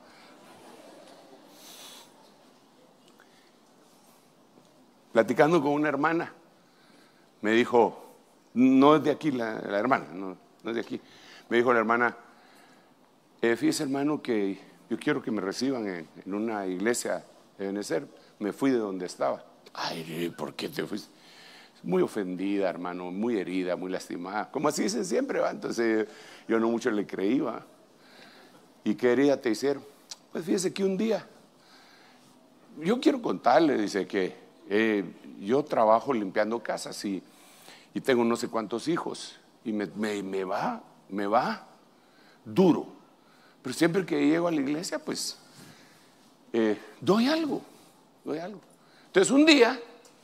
Platicando con una hermana, me dijo, no es de aquí la, la hermana, no, no es de aquí, me dijo la hermana, eh, fíjese hermano que yo quiero que me reciban en, en una iglesia de Benecer. Me fui de donde estaba. Ay, ¿por qué te fuiste? Muy ofendida, hermano, muy herida, muy lastimada, como así dicen siempre, ¿va? Entonces yo no mucho le creí, ¿va? ¿Y qué herida te hicieron? Pues fíjese que un día, yo quiero contarle, dice que eh, yo trabajo limpiando casas y, y tengo no sé cuántos hijos y me, me, me va, me va duro. Pero siempre que llego a la iglesia, pues, eh, doy algo, doy algo. Entonces un día,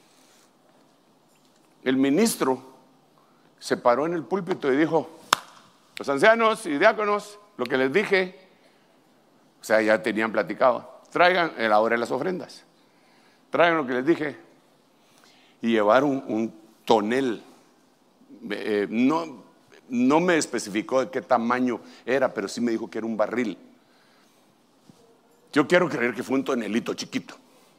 el ministro se paró en el púlpito y dijo, los ancianos y diáconos, lo que les dije, o sea, ya tenían platicado, traigan la hora de las ofrendas, traigan lo que les dije, y llevaron un tonel, eh, no... No me especificó de qué tamaño era, pero sí me dijo que era un barril. Yo quiero creer que fue un tonelito chiquito,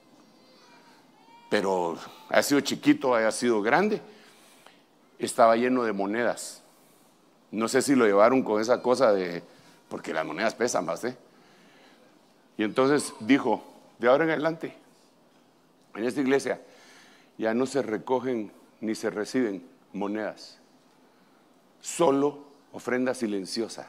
pero ha sido chiquito, haya sido grande, estaba lleno de monedas. No sé si lo llevaron con esa cosa de, porque las monedas pesan más, ¿eh? Y entonces dijo, de ahora en adelante, en esta iglesia ya no se recogen ni se reciben monedas. Solo ofrenda silenciosa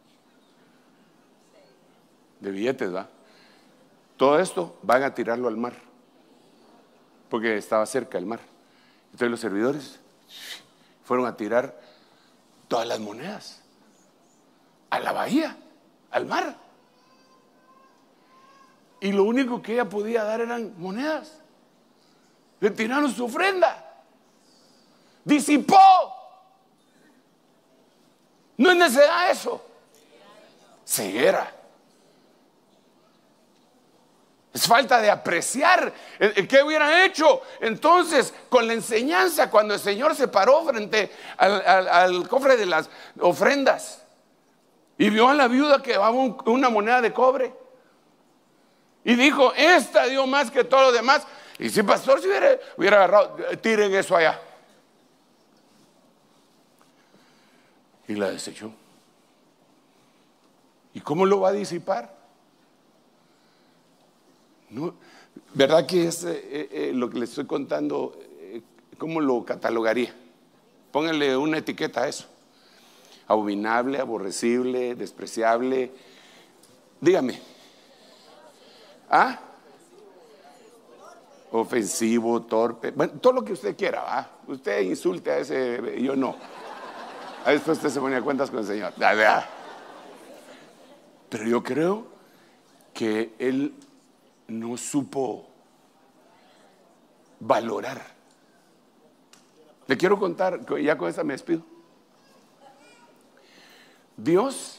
de billetes, ¿va? Todo esto van a tirarlo al mar, porque estaba cerca del mar. Entonces los servidores fueron a tirar todas las monedas a la bahía, al mar. Y lo único que ella podía dar eran monedas. Le tiraron su ofrenda. Disipó. No es necesidad eso. Ceguera. Es falta de apreciar. ¿Qué hubieran hecho entonces con la enseñanza cuando el Señor se paró frente al, al, al cofre de las ofrendas y vio a la viuda que llevaba un, una moneda de cobre y dijo, esta dio más que todo lo demás? Y si pastor si hubiera, hubiera agarrado, tiren eso allá. Y la desechó. ¿Y cómo lo va a disipar? No, ¿verdad que es eh, eh, lo que le estoy contando? Eh, ¿Cómo lo catalogaría? Pónganle una etiqueta a eso. Abominable, aborrecible, despreciable. Dígame. ¿Ah? Ofensivo, torpe. Bueno, todo lo que usted quiera, ¿va? Usted insulte a ese, yo no. A después usted se ponía cuentas con el Señor. Pero yo creo que él no supo valorar. Le quiero contar, ya con esta me despido. Dios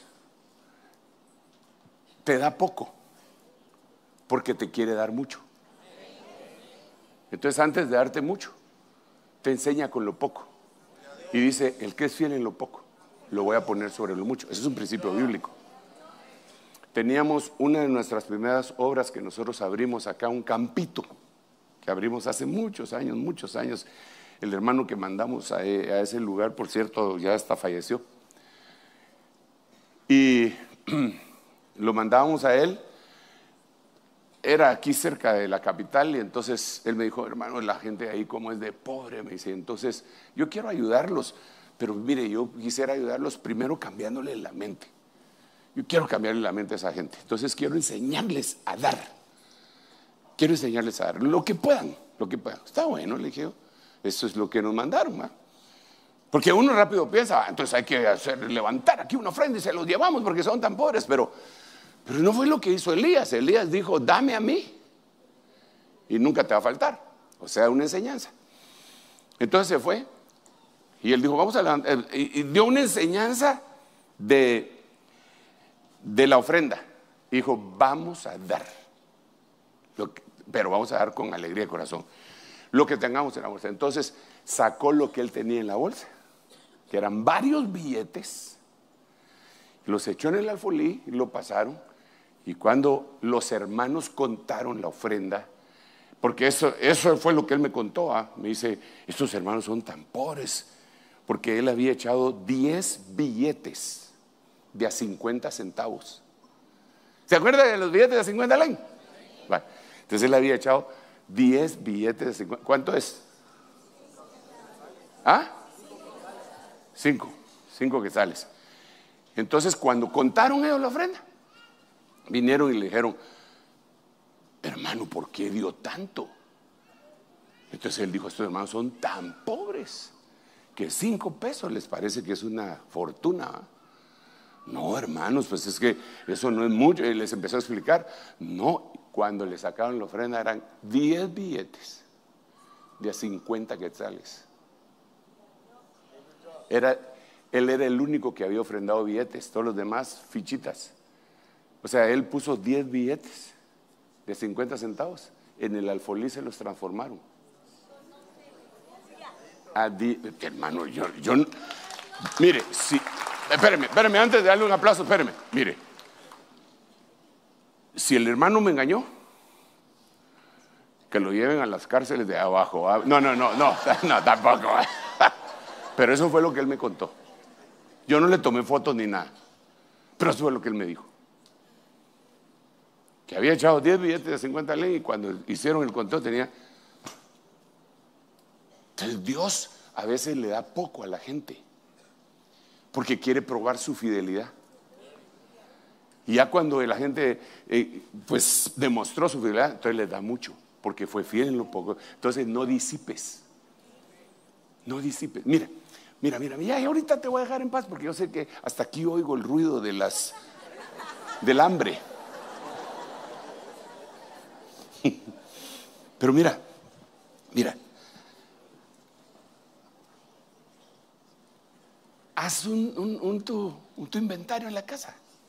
te da poco porque te quiere dar mucho. Entonces, antes de darte mucho, te enseña con lo poco. Y dice, el que es fiel en lo poco, lo voy a poner sobre lo mucho. Ese es un principio bíblico. Teníamos una de nuestras primeras obras que nosotros abrimos acá, un campito, que abrimos hace muchos años, muchos años. El hermano que mandamos a, a ese lugar, por cierto, ya hasta falleció. Y lo mandábamos a él. Era aquí cerca de la capital y entonces él me dijo, hermano, la gente ahí como es de pobre, me dice, entonces yo quiero ayudarlos, pero mire, yo quisiera ayudarlos primero cambiándole la mente. Yo quiero cambiarle la mente a esa gente, entonces quiero enseñarles a dar. Quiero enseñarles a dar, lo que puedan, lo que puedan. Está bueno, le dije, eso es lo que nos mandaron, ¿va? Porque uno rápido piensa, ah, entonces hay que hacer, levantar aquí una ofrenda y se los llevamos porque son tan pobres, pero... Pero no fue lo que hizo Elías. Elías dijo, dame a mí y nunca te va a faltar. O sea, una enseñanza. Entonces se fue y él dijo, vamos a levantar. Y dio una enseñanza de, de la ofrenda. Dijo, vamos a dar. Lo que, pero vamos a dar con alegría de corazón. Lo que tengamos en la bolsa. Entonces sacó lo que él tenía en la bolsa, que eran varios billetes. Los echó en el alfolí y lo pasaron. Y cuando los hermanos contaron la ofrenda, porque eso, eso fue lo que él me contó, ¿ah? Me dice, estos hermanos son tan pobres, porque él había echado diez billetes de a cincuenta centavos. ¿Se acuerda de los billetes de a cincuenta, Len? Vale. Entonces él había echado diez billetes de cincuenta. ¿Cuánto es? ¿Ah? Cinco. Cinco quetzales. Entonces cuando contaron ellos la ofrenda, vinieron y le dijeron, hermano, ¿por qué dio tanto? Entonces él dijo, estos hermanos son tan pobres que cinco pesos les parece que es una fortuna. No, hermanos, pues es que eso no es mucho. Y les empezó a explicar. No, cuando le sacaron la ofrenda eran diez billetes de a cincuenta quetzales. Era, él era el único que había ofrendado billetes, todos los demás fichitas. O sea, él puso diez billetes de cincuenta centavos. En el alfolí se los transformaron. A di, hermano, yo, yo, mire, si, espéreme, espéreme, antes de darle un aplauso, espéreme, mire. Si el hermano me engañó, que lo lleven a las cárceles de abajo. No, no, no, no, no, tampoco. Pero eso fue lo que él me contó. Yo no le tomé fotos ni nada, pero eso fue lo que él me dijo. Que había echado diez billetes de cincuenta len y cuando hicieron el conteo tenía. Entonces Dios a veces le da poco a la gente porque quiere probar su fidelidad. Y ya cuando la gente eh, pues demostró su fidelidad, entonces les da mucho porque fue fiel en lo poco. Entonces no disipes. No disipes. Mira, mira, mira, ya, y ahorita te voy a dejar en paz porque yo sé que hasta aquí oigo el ruido de las, del hambre. Pero mira, mira, haz un, un, un, tu, un tu inventario en la casa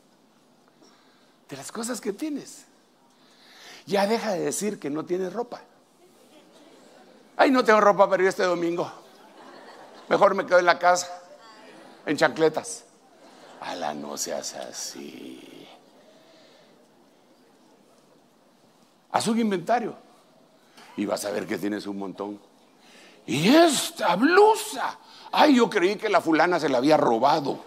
de las cosas que tienes. Ya deja de decir que no tienes ropa. Ay, no tengo ropa para ir este domingo. Mejor me quedo en la casa, en chancletas. Ala, no seas así. Haz un inventario y vas a ver que tienes un montón. Y esta blusa, ay, yo creí que la fulana se la había robado.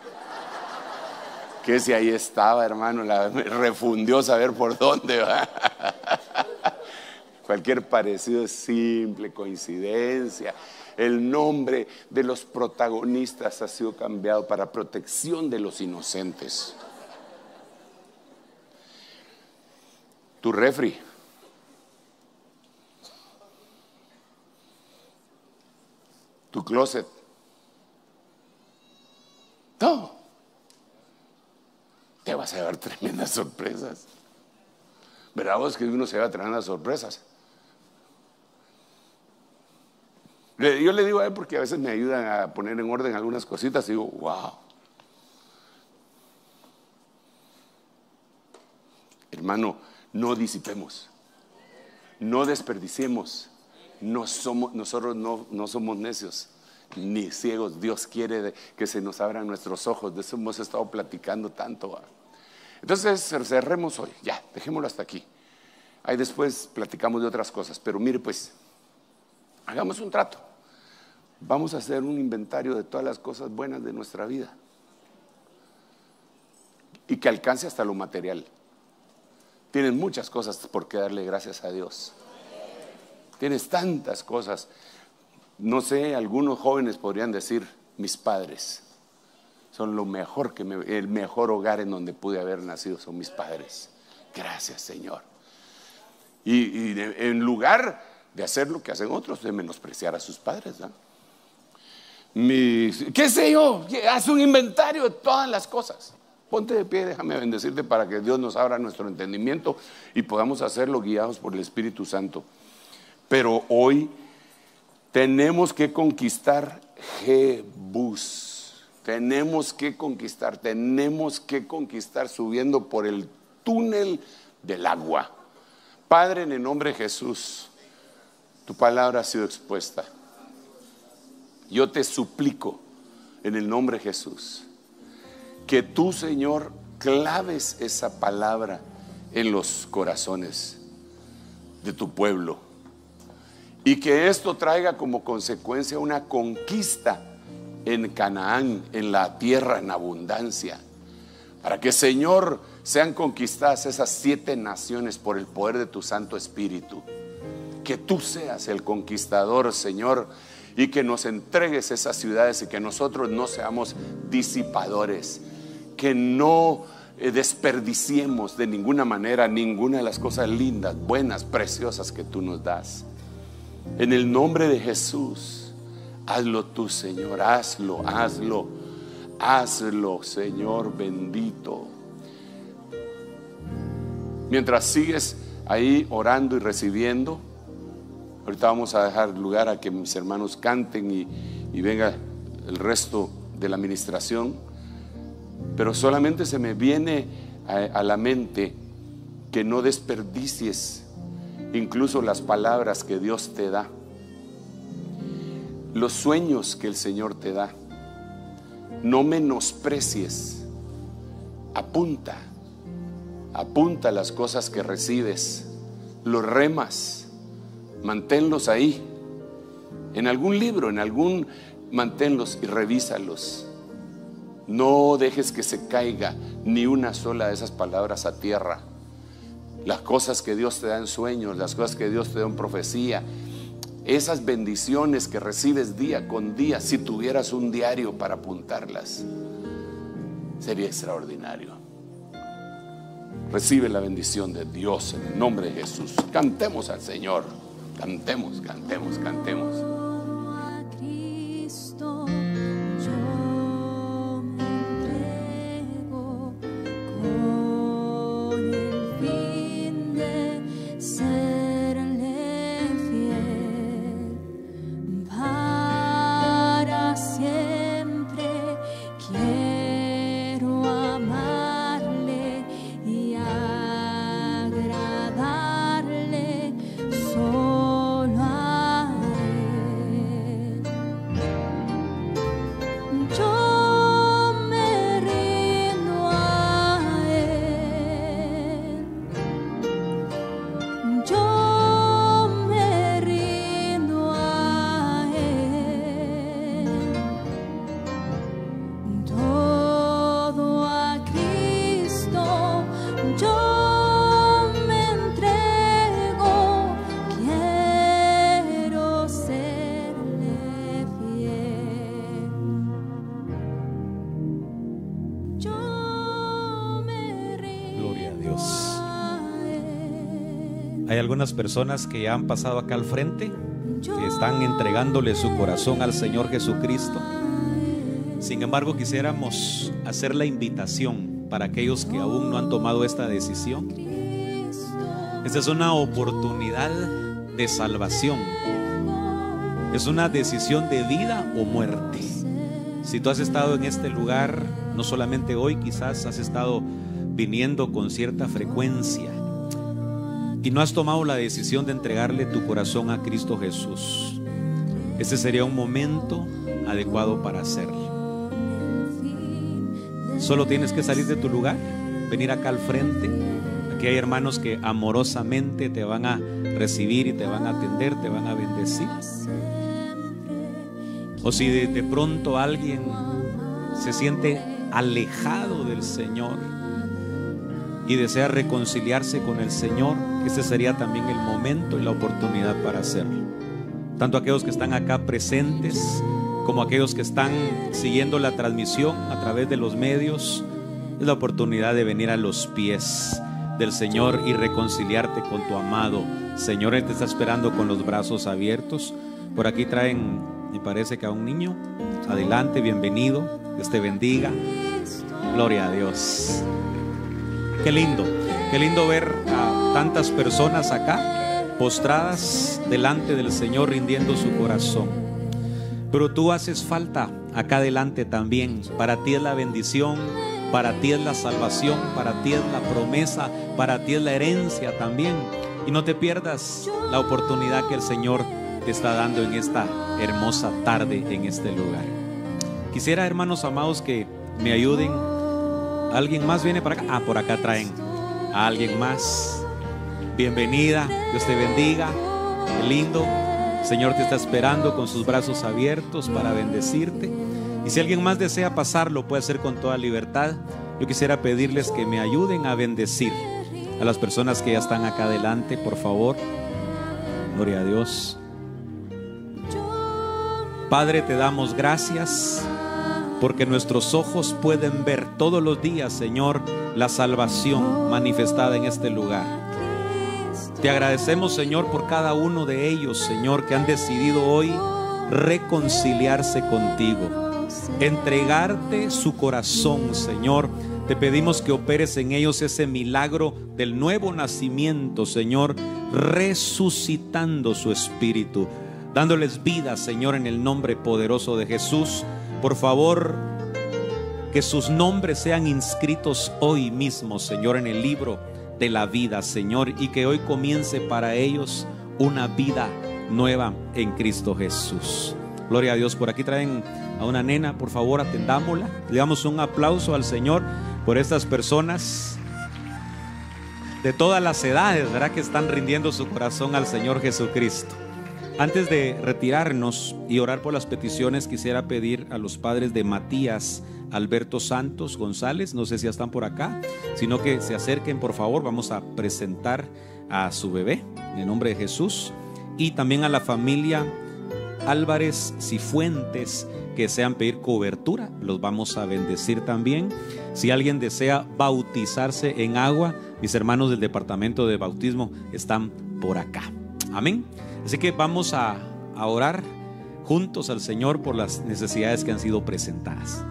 Que si ahí estaba, hermano, la refundió saber por dónde va. Cualquier parecido es simple coincidencia. El nombre de los protagonistas ha sido cambiado para protección de los inocentes. Tu refri, tu closet, todo. Te vas a llevar tremendas sorpresas. ¿Verdad vos que uno se lleva tremendas sorpresas? Yo le digo a él porque a veces me ayudan a poner en orden algunas cositas y digo, wow. Hermano, no disipemos, no desperdiciemos, no somos, nosotros no, no somos necios ni ciegos. Dios quiere de, que se nos abran nuestros ojos. De eso hemos estado platicando tanto. ¿Va? Entonces cerremos hoy, ya, dejémoslo hasta aquí. Ahí después platicamos de otras cosas, pero mire pues, hagamos un trato. Vamos a hacer un inventario de todas las cosas buenas de nuestra vida y que alcance hasta lo material. Tienes muchas cosas por qué darle gracias a Dios. Tienes tantas cosas. No sé, algunos jóvenes podrían decir, mis padres son lo mejor que me, el mejor hogar en donde pude haber nacido son mis padres. Gracias, Señor. Y, y de, en lugar de hacer lo que hacen otros, de menospreciar a sus padres, ¿no? Mi, qué sé yo, haz un inventario de todas las cosas. Ponte de pie, déjame bendecirte para que Dios nos abra nuestro entendimiento y podamos hacerlo guiados por el Espíritu Santo. Pero hoy tenemos que conquistar Jebús. Tenemos que conquistar, tenemos que conquistar subiendo por el túnel del agua. Padre, en el nombre de Jesús, tu palabra ha sido expuesta. Yo te suplico en el nombre de Jesús que tú, Señor, claves esa palabra en los corazones de tu pueblo y que esto traiga como consecuencia una conquista en Canaán, en la tierra en abundancia, para que, Señor, sean conquistadas esas siete naciones por el poder de tu Santo Espíritu. Que tú seas el conquistador, Señor, y que nos entregues esas ciudades y que nosotros no seamos disipadores, que no desperdiciemos de ninguna manera ninguna de las cosas lindas, buenas, preciosas que tú nos das. En el nombre de Jesús, hazlo tú, Señor, hazlo, hazlo, hazlo, Señor bendito. Mientras sigues ahí orando y recibiendo, ahorita vamos a dejar lugar a que mis hermanos canten y, y venga el resto de la administración. Pero solamente se me viene a, a la mente que no desperdicies incluso las palabras que Dios te da, los sueños que el Señor te da. No menosprecies. Apunta, apunta las cosas que recibes, los remas, manténlos ahí, en algún libro, en algún, manténlos y revísalos. No dejes que se caiga ni una sola de esas palabras a tierra. Las cosas que Dios te da en sueños, las cosas que Dios te da en profecía, esas bendiciones que recibes día con día, si tuvieras un diario para apuntarlas, sería extraordinario. Recibe la bendición de Dios en el nombre de Jesús. Cantemos al Señor, cantemos, cantemos, cantemos.
Solo haré Hay algunas personas que ya han pasado acá al frente, que están entregándole su corazón al Señor Jesucristo. Sin embargo, quisiéramos hacer la invitación para aquellos que aún no han tomado esta decisión. Esta es una oportunidad de salvación. Es una decisión de vida o muerte. Si tú has estado en este lugar, no solamente hoy, quizás has estado viniendo con cierta frecuencia y no has tomado la decisión de entregarle tu corazón a Cristo Jesús, este sería un momento adecuado para hacerlo. Solo tienes que salir de tu lugar, venir acá al frente. Aquí hay hermanos que amorosamente te van a recibir y te van a atender, te van a bendecir. O si de, de pronto alguien se siente alejado del Señor y desea reconciliarse con el Señor, ese sería también el momento y la oportunidad para hacerlo. Tanto aquellos que están acá presentes como aquellos que están siguiendo la transmisión a través de los medios, es la oportunidad de venir a los pies del Señor y reconciliarte con tu amado Señor. Él te está esperando con los brazos abiertos. Por aquí traen, me parece que a un niño. Adelante, bienvenido, Dios te bendiga. Gloria a Dios. Qué lindo, qué lindo ver a tantas personas acá postradas delante del Señor, rindiendo su corazón. Pero tú haces falta acá adelante también. Para ti es la bendición, para ti es la salvación, para ti es la promesa, para ti es la herencia también. Y no te pierdas la oportunidad que el Señor te está dando en esta hermosa tarde, en este lugar. Quisiera, hermanos amados, que me ayuden. ¿Alguien más viene para acá? Ah, por acá traen a alguien más. Bienvenida, Dios te bendiga. Qué lindo. El Señor te está esperando con sus brazos abiertos para bendecirte. Y si alguien más desea pasarlo, puede hacer con toda libertad. Yo quisiera pedirles que me ayuden a bendecir a las personas que ya están acá adelante, por favor. Gloria a Dios. Padre, te damos gracias porque nuestros ojos pueden ver todos los días, Señor, la salvación manifestada en este lugar. Te agradecemos, Señor, por cada uno de ellos, Señor, que han decidido hoy reconciliarse contigo, entregarte su corazón, Señor. Te pedimos que operes en ellos ese milagro del nuevo nacimiento, Señor, resucitando su espíritu, dándoles vida, Señor, en el nombre poderoso de Jesús. Por favor, que sus nombres sean inscritos hoy mismo, Señor, en el libro de la vida, Señor, y que hoy comience para ellos una vida nueva en Cristo Jesús. Gloria a Dios. Por aquí traen a una nena, por favor, atendámosla. Le damos un aplauso al Señor por estas personas de todas las edades, ¿verdad?, que están rindiendo su corazón al Señor Jesucristo. Antes de retirarnos y orar por las peticiones, quisiera pedir a los padres de Matías Alberto Santos González, no sé si ya están por acá, sino que se acerquen, por favor. Vamos a presentar a su bebé en el nombre de Jesús. Y también a la familia Álvarez Cifuentes, que desean pedir cobertura, los vamos a bendecir también. Si alguien desea bautizarse en agua, mis hermanos del departamento de bautismo están por acá. Amén. Así que vamos a, a orar juntos al Señor por las necesidades que han sido presentadas.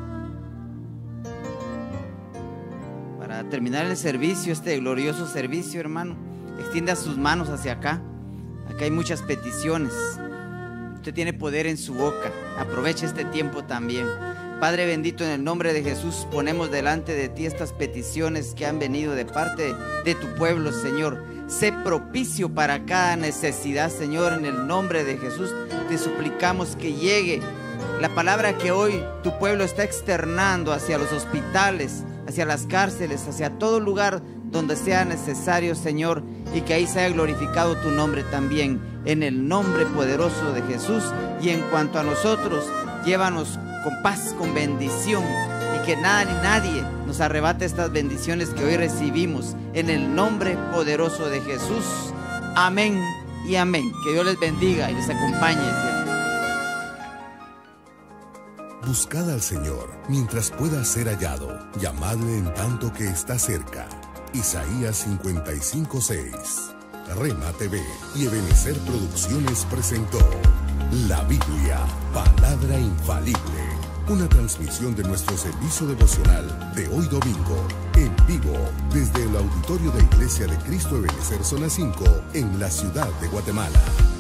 Para terminar el servicio, este glorioso servicio, hermano, extienda sus manos hacia acá. Acá hay muchas peticiones. Usted tiene poder en su boca. Aproveche este tiempo también. Padre bendito, en el nombre de Jesús, ponemos delante de ti estas peticiones que han venido de parte de tu pueblo, Señor. Sé propicio para cada necesidad, Señor, en el nombre de Jesús. Te suplicamos que llegue la palabra que hoy tu pueblo está externando hacia los hospitales, hacia las cárceles, hacia todo lugar donde sea necesario, Señor, y que ahí sea glorificado tu nombre también, en el nombre poderoso de Jesús. Y en cuanto a nosotros, llévanos con paz, con bendición, y que nada ni nadie nos arrebate estas bendiciones que hoy recibimos, en el nombre poderoso de Jesús. Amén y amén. Que Dios les bendiga y les acompañe siempre.
Buscad al Señor mientras pueda ser hallado, llamadle en tanto que está cerca. Isaías cincuenta y cinco, seis. Rema T V y Ebenecer Producciones presentó La Biblia, Palabra Infalible. Una transmisión de nuestro servicio devocional de hoy domingo, en vivo, desde el auditorio de Iglesia de Cristo Ebenecer Zona cinco, en la ciudad de Guatemala.